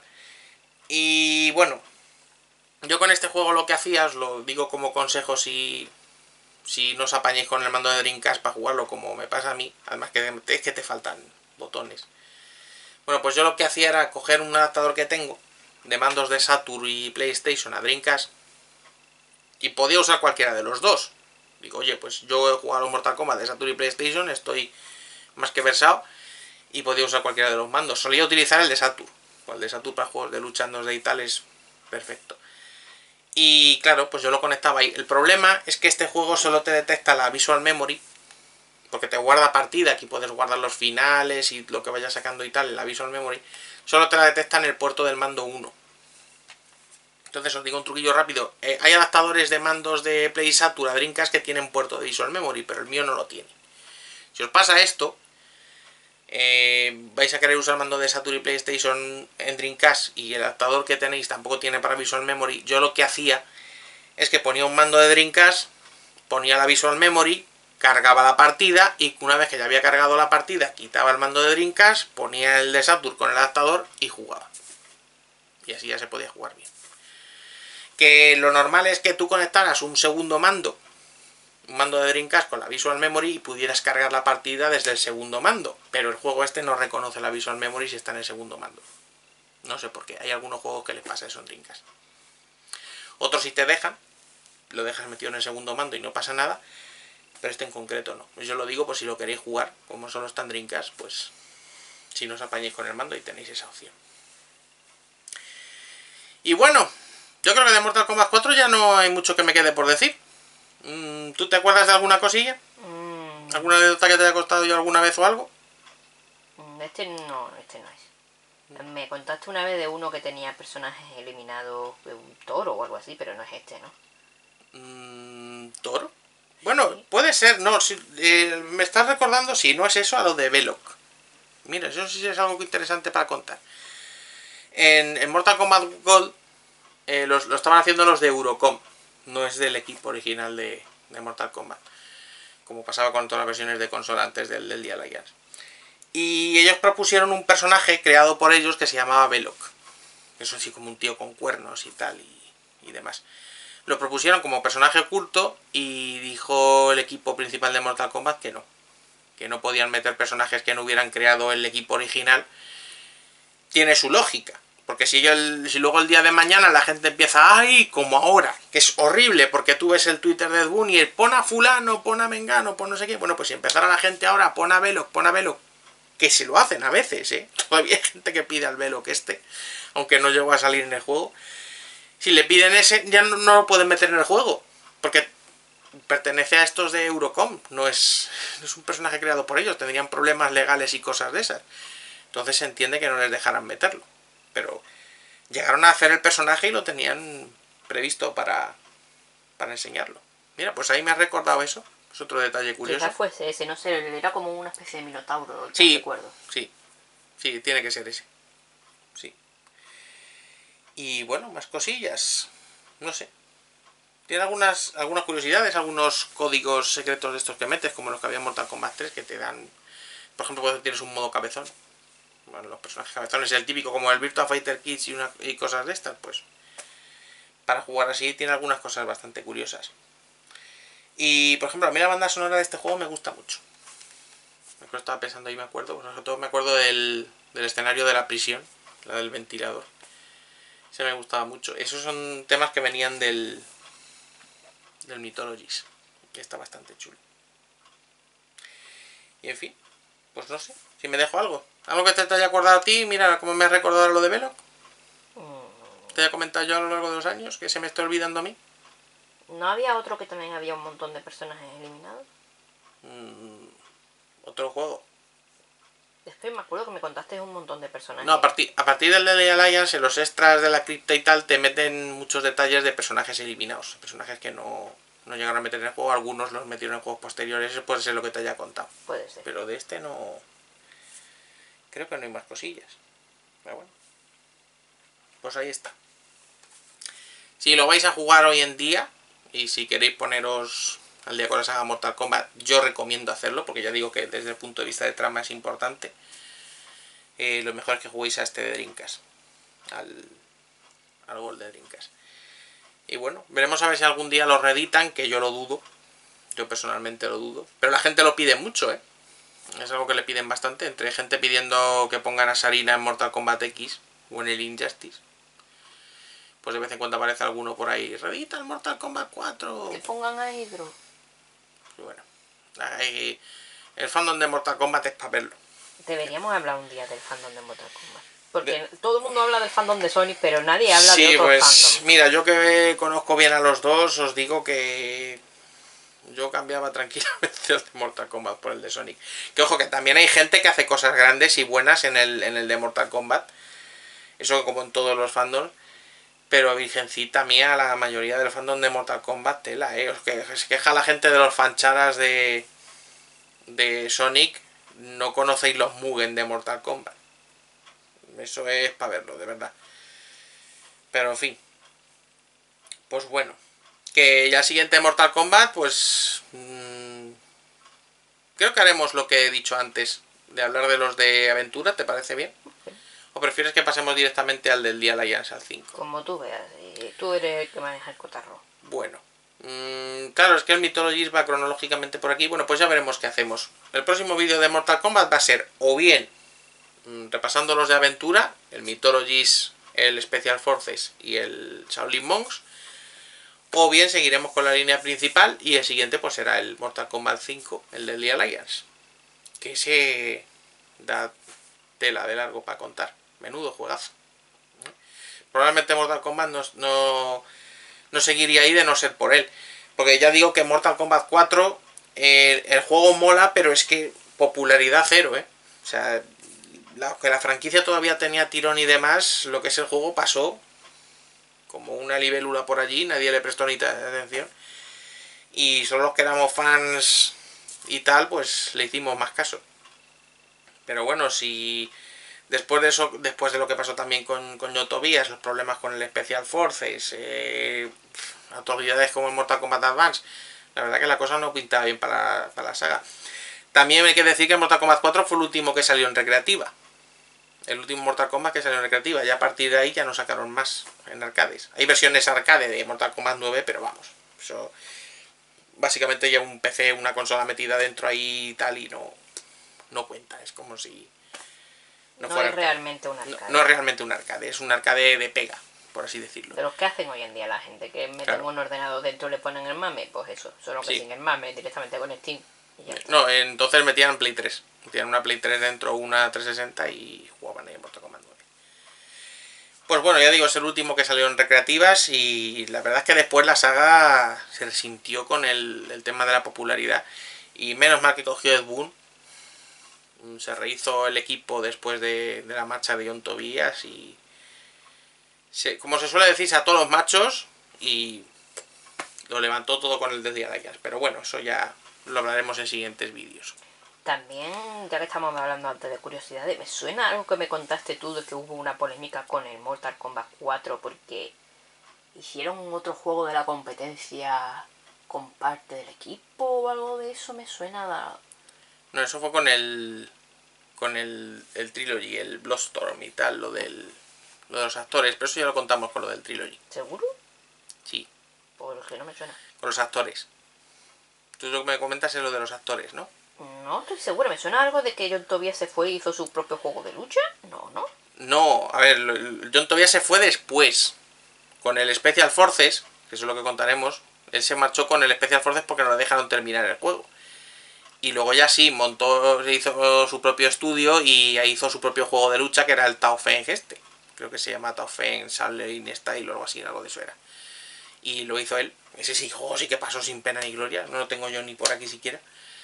Y bueno, yo con este juego lo que hacía, os lo digo como consejo si, si no os apañéis con el mando de Dreamcast para jugarlo como me pasa a mí, además que es que te faltan botones. Bueno, pues yo lo que hacía era coger un adaptador que tengo de mandos de Saturn y PlayStation a Dreamcast y podía usar cualquiera de los dos. Digo, oye, pues yo he jugado Mortal Kombat de Saturn y PlayStation, estoy más que versado y podía usar cualquiera de los mandos. Solía utilizar el de Saturn. El de Saturn para juegos de lucha en dos D y tal es perfecto. Y claro, pues yo lo conectaba ahí. El problema es que este juego solo te detecta la Visual Memory, porque te guarda partida, aquí puedes guardar los finales y lo que vayas sacando y tal en la Visual Memory, solo te la detecta en el puerto del mando uno. Entonces os digo un truquillo rápido. Eh, hay adaptadores de mandos de Play Saturn a Dreamcast que tienen puerto de Visual Memory, pero el mío no lo tiene. Si os pasa esto, eh, vais a querer usar mando de Saturn y PlayStation en Dreamcast y el adaptador que tenéis tampoco tiene para Visual Memory, yo lo que hacía es que ponía un mando de Dreamcast, ponía la Visual Memory, cargaba la partida y una vez que ya había cargado la partida, quitaba el mando de Dreamcast, ponía el de Saturn con el adaptador y jugaba. Y así ya se podía jugar bien. Que lo normal es que tú conectaras un segundo mando, un mando de Dreamcast con la Visual Memory y pudieras cargar la partida desde el segundo mando. Pero el juego este no reconoce la Visual Memory si está en el segundo mando. No sé por qué, hay algunos juegos que les pasa eso en Dreamcast. Otros sí te dejan, lo dejas metido en el segundo mando y no pasa nada, pero este en concreto no. Yo lo digo por si lo queréis jugar, como solo está en Dreamcast, pues si no os apañéis con el mando y tenéis esa opción. Y bueno, yo creo que de Mortal Kombat cuatro ya no hay mucho que me quede por decir. ¿Tú te acuerdas de alguna cosilla? Mm, ¿Alguna anécdota que te haya costado yo alguna vez o algo? Este no, este no es. Me contaste una vez de uno que tenía personajes eliminados de un toro o algo así, pero no es este, ¿no? Mm, ¿Toro? Bueno, sí. Puede ser, no, si, eh, me estás recordando, si no es eso, a lo de Belloc. Mira, eso sí es algo interesante para contar. En, en Mortal Kombat Gold eh, los, lo estaban haciendo los de Eurocom, no es del equipo original de, de Mortal Kombat, como pasaba con todas las versiones de consola antes del, del The Alliance. Y ellos propusieron un personaje creado por ellos que se llamaba Belloc. Eso así como un tío con cuernos y tal y, y demás. Lo propusieron como personaje oculto y dijo el equipo principal de Mortal Kombat que no. Que no podían meter personajes que no hubieran creado el equipo original. Tiene su lógica. Porque si, yo el, si luego el día de mañana la gente empieza, ¡ay! Como ahora, que es horrible, porque tú ves el Twitter de Ed Boon y el pon a fulano, pon a mengano, pon no sé qué. Bueno, pues si empezara la gente ahora, pon a Belloc, pon a Belloc, que se lo hacen a veces, ¿eh? Todavía hay gente que pide al Belloc este, aunque no llegó a salir en el juego. Si le piden ese, ya no, no lo pueden meter en el juego, porque pertenece a estos de Eurocom, no es, no es un personaje creado por ellos, tendrían problemas legales y cosas de esas. Entonces se entiende que no les dejaran meterlo. Pero llegaron a hacer el personaje y lo tenían previsto para, para enseñarlo. Mira, pues ahí me ha recordado eso. Es otro detalle curioso. Quizás fuese ese, no sé, era como una especie de minotauro. Sí, recuerdo. sí, sí, tiene que ser ese. Sí. Y bueno, más cosillas. No sé. Tiene algunas, algunas curiosidades, algunos códigos secretos de estos que metes, como los que había en Mortal Kombat tres, que te dan... Por ejemplo, cuando tienes un modo cabezón. Bueno, los personajes cabezones, el típico como el Virtua Fighter Kids y, una, y cosas de estas, pues para jugar así tiene algunas cosas bastante curiosas. Y por ejemplo, a mí la banda sonora de este juego me gusta mucho. Me estaba pensando y me acuerdo, sobre todo me acuerdo del, del escenario de la prisión, la del ventilador. Ese me gustaba mucho. Esos son temas que venían del del Mythologies, que está bastante chulo. Y en fin, pues no sé, si me dejo algo. ¿Algo que te haya acordado a ti? Mira cómo me has recordado lo de Belloc. ¿Te haya comentado yo a lo largo de los años que se me está olvidando a mí? ¿No había otro que también había un montón de personajes eliminados? Mm, ¿Otro juego? Después me acuerdo que me contaste un montón de personajes. No, a partir, a partir del The Alliance, en los extras de la cripta y tal, te meten muchos detalles de personajes eliminados. Personajes que no, no llegaron a meter en el juego, algunos los metieron en juegos posteriores, eso puede ser lo que te haya contado. Puede ser. Pero de este no... Creo que no hay más cosillas. Pero bueno. Pues ahí está. Si lo vais a jugar hoy en día, y si queréis poneros al día con la saga Mortal Kombat, yo recomiendo hacerlo, porque ya digo que desde el punto de vista de trama es importante. Eh, lo mejor es que juguéis a este de Dreamcast. Al, al Gold de Dreamcast. Y bueno, veremos a ver si algún día lo reeditan, que yo lo dudo. Yo personalmente lo dudo. Pero la gente lo pide mucho, ¿eh? Es algo que le piden bastante. Entre gente pidiendo que pongan a Sarina en Mortal Kombat X o en el Injustice. Pues de vez en cuando aparece alguno por ahí. Reedita el Mortal Kombat cuatro. Que pongan a Hydro. Y bueno, ahí, el fandom de Mortal Kombat es para verlo. Deberíamos hablar un día del fandom de Mortal Kombat. Porque de... todo el mundo habla del fandom de Sonic, pero nadie habla sí, de otros pues, fandoms. Mira, yo que conozco bien a los dos, os digo que yo cambiaba tranquilamente el de Mortal Kombat por el de Sonic. Que ojo, que también hay gente que hace cosas grandes y buenas en el, en el de Mortal Kombat. Eso como en todos los fandoms. Pero virgencita mía, la mayoría del fandom de Mortal Kombat, tela, eh. Os que, se queja la gente de los fancharas de, de Sonic. No conocéis los Mugen de Mortal Kombat. Eso es para verlo, de verdad. Pero en fin. Pues bueno. Que ya siguiente Mortal Kombat, pues... Mmm, creo que haremos lo que he dicho antes. De hablar de los de aventura, ¿te parece bien? ¿O prefieres que pasemos directamente al del día Alliance, al cinco? Como tú veas, y tú eres el que maneja el cotarro. Bueno, mmm, claro, es que el Mythologies va cronológicamente por aquí. Bueno, pues ya veremos qué hacemos. El próximo vídeo de Mortal Kombat va a ser o bien mmm, repasando los de aventura, el Mythologies, el Special Forces y el Shaolin Monks, o bien seguiremos con la línea principal y el siguiente pues será el Mortal Kombat cinco, el del día Alliance. Que ese da tela de largo para contar. Menudo juegazo. Probablemente Mortal Kombat no, no, no seguiría ahí de no ser por él. Porque ya digo que Mortal Kombat cuatro, eh, el juego mola, pero es que popularidad cero, ¿eh? O sea, la, que la franquicia todavía tenía tirón y demás, lo que es el juego pasó como una libélula por allí, nadie le prestó ni atención. Y solo los que éramos fans y tal, pues le hicimos más caso. Pero bueno, si... Después de eso, después de lo que pasó también con, con John Tobias, los problemas con el Special Forces, eh, autoridades como el Mortal Kombat Advance, la verdad que la cosa no pintaba bien para, para la saga. También hay que decir que el Mortal Kombat cuatro fue el último que salió en recreativa. El último Mortal Kombat que salió en recreativa. Y a partir de ahí ya no sacaron más en arcades. Hay versiones arcade de Mortal Kombat nueve, pero vamos, eso básicamente ya un P C, una consola metida dentro ahí y tal, y no, no cuenta. Es como si... No, no es realmente un arcade. No, no es realmente un arcade, es un arcade de pega, por así decirlo. De los que hacen hoy en día la gente, que meten claro. un ordenador dentro y le ponen el mame, pues eso, solo que sí. sin el mame, directamente con Steam. Y ya no, entonces metían Play tres. Metían una Play tres dentro, una trescientos sesenta y jugaban ahí en Mortal Kombat nueve. Pues bueno, ya digo, es el último que salió en recreativas y la verdad es que después la saga se resintió con el, el tema de la popularidad. Y menos mal que cogió Ed Boon. Se rehizo el equipo después de, de la marcha de John Tobias y se, como se suele decir, a todos los machos y lo levantó todo con el de Alliance. Pero bueno, eso ya lo hablaremos en siguientes vídeos. También, ya que estamos hablando antes de curiosidades, me suena algo que me contaste tú de que hubo una polémica con el Mortal Kombat cuatro porque hicieron otro juego de la competencia con parte del equipo o algo de eso. Me suena a... No, eso fue con el con el, el Trilogy, el Bloodstorm y tal, lo del lo de los actores, pero eso ya lo contamos con lo del Trilogy. ¿Seguro? Sí. Porque no me suena. Con los actores. Tú lo que me comentas es lo de los actores, ¿no? No estoy segura, me suena algo de que John Tobias se fue y hizo su propio juego de lucha. No, no. No, a ver, John Tobias se fue después. Con el Special Forces, que eso es lo que contaremos, él se marchó con el Special Forces porque no le dejaron terminar el juego. Y luego ya sí, montó, hizo su propio estudio y hizo su propio juego de lucha que era el Tao Feng este. Creo que se llama Tao Feng Shaolin Style o algo así, algo de eso era. Y lo hizo él. Ese sí, juego sí que pasó sin pena ni gloria. No lo tengo yo ni por aquí siquiera.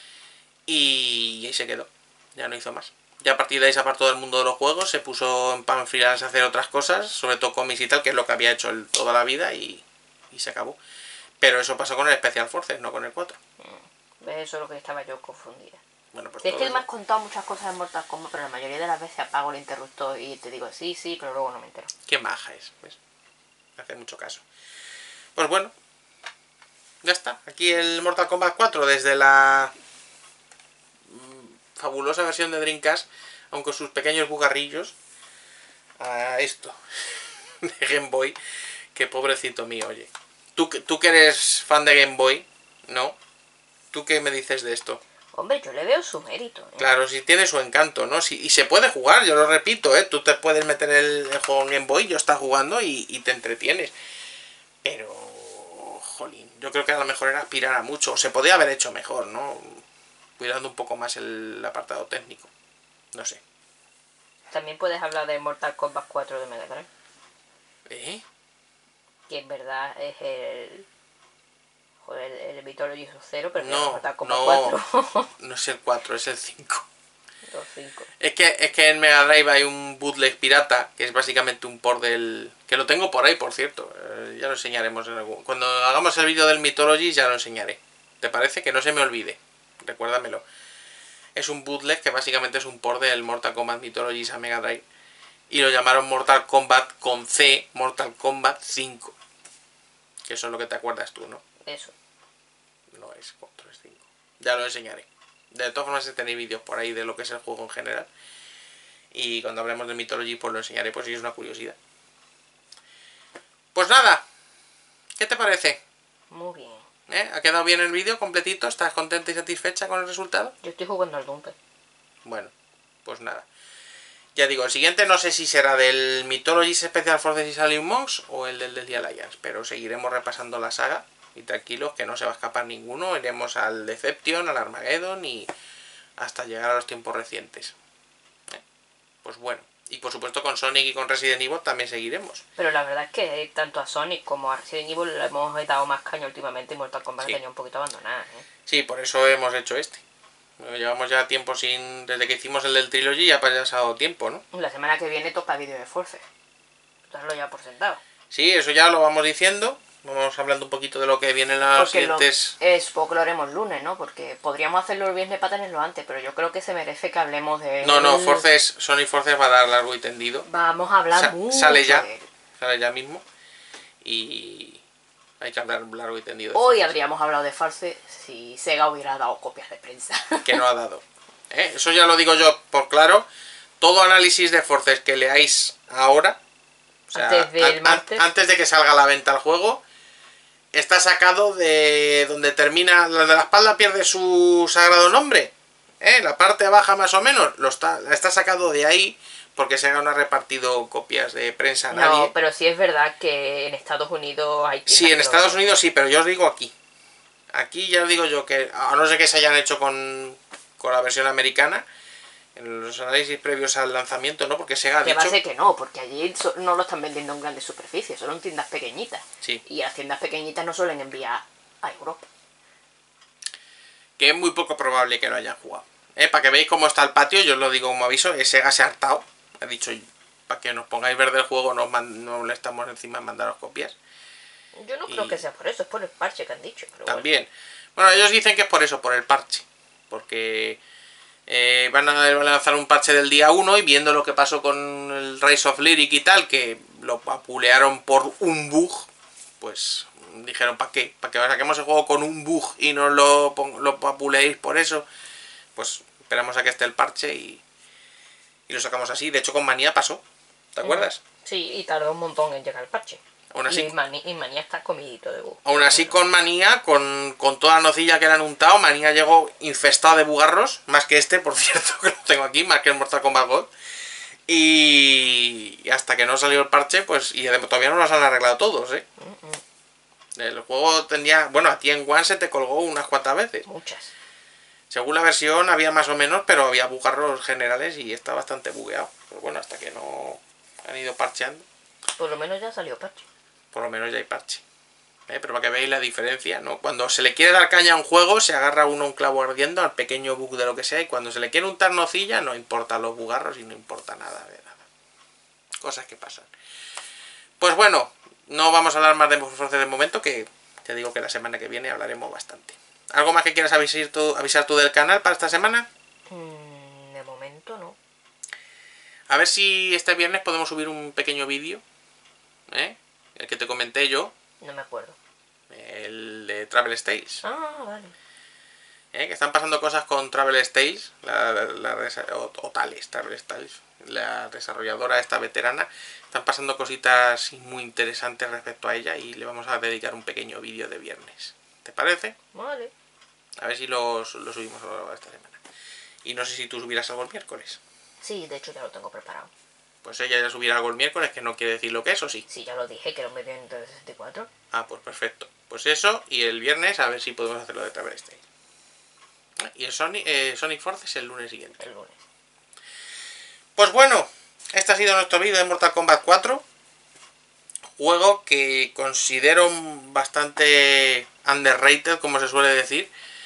Y ahí se quedó. Ya no hizo más. Ya a partir de ahí se apartó del mundo de los juegos. Se puso en pan freelance a hacer otras cosas. Sobre todo cómics y tal, que es lo que había hecho él toda la vida. Y, y se acabó. Pero eso pasó con el Special Forces, no con el cuatro. Eso es lo que estaba yo confundida. Bueno, pues es que eso. me has contado muchas cosas en Mortal Kombat, pero la mayoría de las veces apago el interruptor y te digo sí, sí, pero luego no me entero. Qué maja es, ¿ves? Me hace mucho caso. Pues bueno, ya está. Aquí el Mortal Kombat cuatro desde la fabulosa versión de Dreamcast, aunque sus pequeños bugarrillos, a esto de Game Boy, que pobrecito mío, oye. Tú, tú que eres fan de Game Boy, ¿no? ¿Tú qué me dices de esto? Hombre, yo le veo su mérito, ¿eh? Claro, sí tiene su encanto, ¿no? Sí, y se puede jugar, yo lo repito, ¿eh? Tú te puedes meter el, el juego en Game Boy, yo estás jugando y, y te entretienes. Pero, jolín, yo creo que a lo mejor era aspirar a mucho. O se podía haber hecho mejor, ¿no? Cuidando un poco más el apartado técnico. No sé. También puedes hablar de Mortal Kombat cuatro de Mega Drive. ¿Eh? Que en verdad es el... Joder, el Mythology cero, pero no, Mortal Kombat no, cuatro. No es el cuatro, es el cinco. Entonces, cinco. Es que, es que en Mega Drive hay un bootleg pirata, que es básicamente un port del... Que lo tengo por ahí, por cierto. Eh, ya lo enseñaremos en algún... Cuando hagamos el vídeo del Mythology ya lo enseñaré. ¿Te parece? Que no se me olvide. Recuérdamelo. Es un bootleg que básicamente es un port del Mortal Kombat Mythologies a Mega Drive. Y lo llamaron Mortal Kombat con C, Mortal Kombat cinco. Que eso es lo que te acuerdas tú, ¿no? Eso. No es cuatro, es cinco. Ya lo enseñaré. De todas formas tenéis vídeos por ahí de lo que es el juego en general. Y cuando hablemos de Mythology pues lo enseñaré, pues si es una curiosidad. Pues nada. ¿Qué te parece? Muy bien. ¿Eh? ¿Ha quedado bien el vídeo completito? ¿Estás contenta y satisfecha con el resultado? Yo estoy jugando al Doom. Bueno, pues nada. Ya digo, el siguiente no sé si será del Mythology Special Forces y Alien Monks o el del The Alliance, pero seguiremos repasando la saga. Y tranquilos, que no se va a escapar ninguno. Iremos al Deception, al Armageddon y hasta llegar a los tiempos recientes. ¿Eh? Pues bueno. Y por supuesto con Sonic y con Resident Evil también seguiremos. Pero la verdad es que tanto a Sonic como a Resident Evil le hemos dado más caña últimamente y Mortal Kombat Sí. tenía un poquito abandonada, ¿eh? Sí, por eso hemos hecho este. Llevamos ya tiempo sin... Desde que hicimos el del Trilogy ya ha pasado tiempo, ¿no? La semana que viene toca vídeo de Force. Darlo ya por sentado. Sí, eso ya lo vamos diciendo. Vamos hablando un poquito de lo que viene en las Porque lo, siguientes... es poco lo haremos lunes, ¿no? Porque podríamos hacerlo el viernes para tenerlo antes, pero yo creo que se merece que hablemos de... No, no, el- Forces, Sonic Forces va a dar largo y tendido. Vamos a hablar Sa- mucho sale ya. de él. Sale ya mismo. Y hay que hablar largo y tendido. de Hoy Forces, habríamos hablado de Force si Sega hubiera dado copias de prensa. que no ha dado. ¿Eh? Eso ya lo digo yo por claro. Todo análisis de Forces que leáis ahora, o sea, Antes del an- an- martes. antes de que salga a la venta el juego, está sacado de donde termina, la de la espalda pierde su sagrado nombre, ¿eh? La parte baja más o menos, lo está, está sacado de ahí, porque Sega no ha repartido copias de prensa a nadie. No, pero sí es verdad que en Estados Unidos hay tiendas Sí, en que lo Estados venden. Unidos sí, pero yo os digo aquí. Aquí ya os digo yo que, a no ser que se hayan hecho con, con la versión americana, en los análisis previos al lanzamiento, ¿no? Porque Sega ha Que va a dicho... ser que no, porque allí so- no lo están vendiendo en grandes superficies, solo en tiendas pequeñitas. Sí. Y las tiendas pequeñitas no suelen enviar a Europa. que es muy poco probable que lo hayan jugado. ¿Eh? Para que veáis cómo está el patio, yo os lo digo como aviso, eh, Sega se ha hartado. Ha dicho, para que nos pongáis verde el juego, no, os man- no le estamos encima en mandaros copias. Yo no Y- creo que sea por eso, es por el parche que han dicho. Pero bueno. También. Bueno, ellos dicen que es por eso, por el parche. Porque eh, van, a, van a lanzar un parche del día uno y viendo lo que pasó con el Rise of Lyric y tal, que lo papulearon por un bug, pues dijeron, ¿para qué? ¿Para que saquemos el juego con un bug y no lo, pon- lo papuleéis por eso? Pues esperamos a que esté el parche y, y lo sacamos así. De hecho, con Manía pasó. ¿Te acuerdas? Sí, y tardó un montón en llegar el parche. Aún así, Y, Mani- y Manía está comidito de bug. aún así con Manía, con, con toda la nocilla que le han untado, Manía llegó infestado de bugarros, más que este, por cierto, que lo tengo aquí, más que el Mortal Kombat God. Y, y hasta que no salió el parche, pues, y todavía no los han arreglado todos, ¿eh? El juego tenía, bueno, a ti en One se te colgó unas cuantas veces. Muchas. Según la versión había más o menos, pero había bugarros generales y está bastante bugueado. Pero bueno, hasta que no han ido parcheando, Por lo menos ya salió parche. por lo menos ya hay parche. ¿Eh? Pero para que veáis la diferencia, ¿no? Cuando se le quiere dar caña a un juego, se agarra uno un clavo ardiendo al pequeño bug de lo que sea, y cuando se le quiere untar nocilla, no importa los bugarros y no importa nada de nada. Cosas que pasan. Pues bueno, no vamos a hablar más de Force de momento, que te digo que la semana que viene hablaremos bastante. ¿Algo más que quieras avisar tú, avisar tú del canal para esta semana? Mm, de momento no. A ver si este viernes podemos subir un pequeño vídeo, ¿eh? El que te comenté yo, No me acuerdo. el de Travel Stage. Ah, vale. ¿Eh? Que están pasando cosas con Travel Stage, la, la, la, o, o Tales, Travel Stage, la desarrolladora esta veterana. Están pasando cositas muy interesantes respecto a ella y le vamos a dedicar un pequeño vídeo de viernes. ¿Te parece? Vale. A ver si lo, lo subimos a lo largo de esta semana. Y no sé si tú subirás algo el miércoles. Sí, de hecho ya lo tengo preparado. Pues ella ya subirá algo el miércoles, que no quiere decir lo que es, ¿o sí? Sí, ya lo dije, que era un vídeo en Nintendo sesenta y cuatro. Ah, pues perfecto. Pues eso, y el viernes a ver si podemos hacerlo de Travel Stage. Y el Sonic, eh, Sonic Force es el lunes siguiente. El lunes. Pues bueno, este ha sido nuestro vídeo de Mortal Kombat cuatro. Juego que considero bastante underrated, como se suele decir.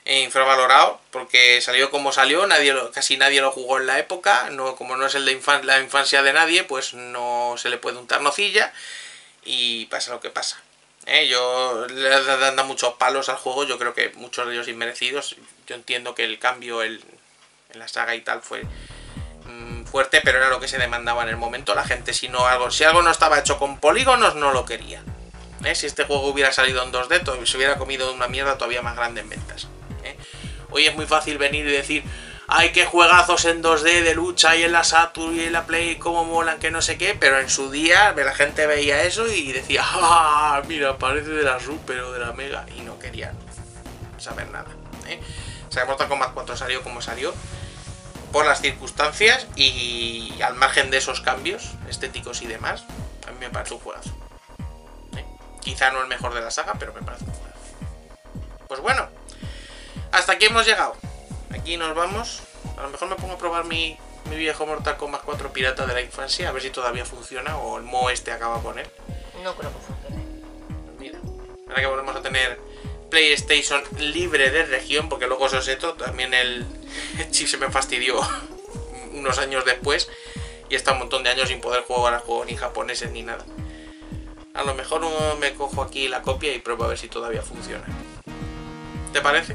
eh, infravalorado, porque salió como salió, nadie lo, casi nadie lo jugó en la época, no, como no es el de infan, la infancia de nadie, pues no se le puede untar nocilla y pasa lo que pasa. Eh, yo le dando muchos palos al juego, yo creo que muchos de ellos inmerecidos. Yo entiendo que el cambio el, en la saga y tal fue mmm, fuerte, pero era lo que se demandaba en el momento. La gente, si no algo, si algo no estaba hecho con polígonos, no lo quería. ¿Eh? Si este juego hubiera salido en dos D, se hubiera comido una mierda todavía más grande en ventas. ¿Eh? Hoy es muy fácil venir y decir, ay, qué juegazos en dos D de lucha y en la Saturn y en la Play, cómo molan, que no sé qué, pero en su día la gente veía eso y decía, ah, mira, parece de la Super o de la Mega, y no querían saber nada. ¿Eh? O sea, Mortal Kombat cuatro salió como salió, por las circunstancias y al margen de esos cambios estéticos y demás, a mí me parece un juegazo. ¿Eh? Quizá no el mejor de la saga, pero me parece un juegazo. Pues bueno, hasta aquí hemos llegado. Aquí nos vamos. A lo mejor me pongo a probar mi, mi viejo Mortal Kombat cuatro pirata de la infancia, a ver si todavía funciona o el Mo este acaba con él. No creo que funcione. Mira, ahora que volvemos a tener PlayStation libre de región, porque luego eso es esto, también el, el chip se me fastidió unos años después y está un montón de años sin poder jugar a juegos ni japoneses ni nada. A lo mejor me cojo aquí la copia y pruebo a ver si todavía funciona. ¿Te parece?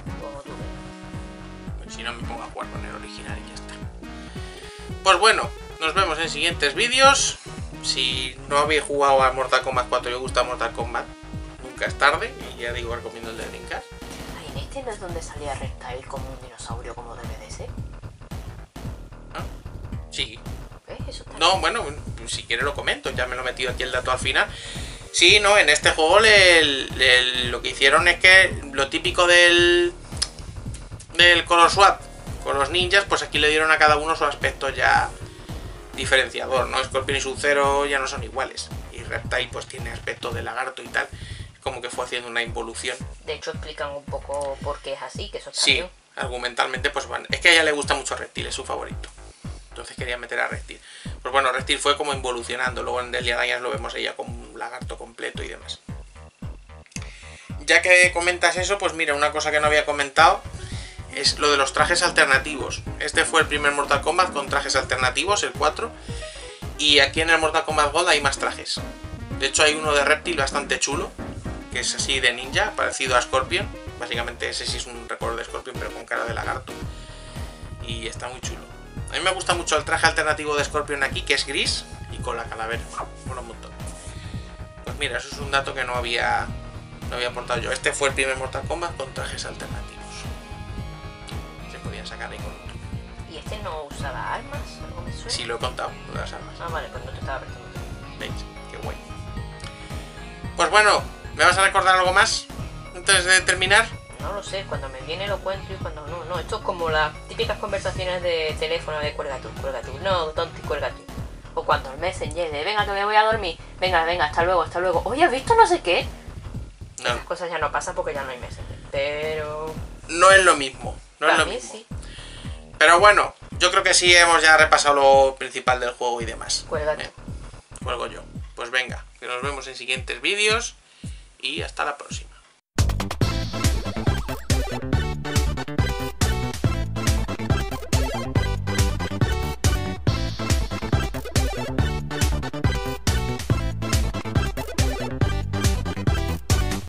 Si no, me pongo a jugar con el original y ya está. Pues bueno, nos vemos en siguientes vídeos. Si no habéis jugado a Mortal Kombat cuatro y os gusta Mortal Kombat, nunca es tarde. Y ya digo, recomiendo el de Dreamcast. Ay, ¿en este no es donde salía Reptile como un dinosaurio como debe de ser? ¿Ah? Sí. ¿Ves? Eso está No, bien. bueno, si quieres lo comento. Ya me lo he metido aquí el dato al final. Sí, no, en este juego le, le, lo que hicieron es que lo típico del... del color swap con los ninjas, pues aquí le dieron a cada uno su aspecto ya diferenciador, ¿no? Scorpion y Sub-Zero ya no son iguales y Reptile pues tiene aspecto de lagarto y tal, como que fue haciendo una involución. De hecho explican un poco por qué es así, que eso está Sí, bien. argumentalmente pues bueno, es que a ella le gusta mucho Reptile, es su favorito, entonces quería meter a Reptile. Pues bueno, Reptile fue como involucionando, luego en Deadly Alliance lo vemos ella como un lagarto completo y demás. Ya que comentas eso, pues mira, una cosa que no había comentado es lo de los trajes alternativos. Este fue el primer Mortal Kombat con trajes alternativos, el cuatro. Y aquí en el Mortal Kombat Gold hay más trajes. De hecho hay uno de Reptile bastante chulo, que es así de ninja, parecido a Scorpion. Básicamente ese sí es un recuerdo de Scorpion, pero con cara de lagarto. Y está muy chulo. A mí me gusta mucho el traje alternativo de Scorpion aquí, que es gris y con la calavera. Mola un montón. Pues mira, eso es un dato que no había, no había aportado yo. Este fue el primer Mortal Kombat con trajes alternativos. Podían sacar ahí con otro. ¿Y este no usaba armas? ¿Algo me suena? Sí, lo he contado, lo de las armas. Ah, vale, pues no te estaba prestando atención. ¿Veis? Qué guay. Pues bueno, ¿me vas a recordar algo más antes de terminar? No lo sé, cuando me viene lo cuento y cuando no. No, esto es como las típicas conversaciones de teléfono de cuelga tú, cuelga tú. No, tonti, cuelga tú. O cuando el Messenger de venga que me voy a dormir. Venga, venga, hasta luego, hasta luego. Oye, ¿has visto no sé qué? No. Esas cosas ya no pasan porque ya no hay Messenger. Pero... No es lo mismo. No para es lo mí mismo. sí. Pero bueno, yo creo que sí hemos ya repasado lo principal del juego y demás. Cuelga tú. Eh, cuelgo yo. Pues venga, que nos vemos en siguientes vídeos y hasta la próxima.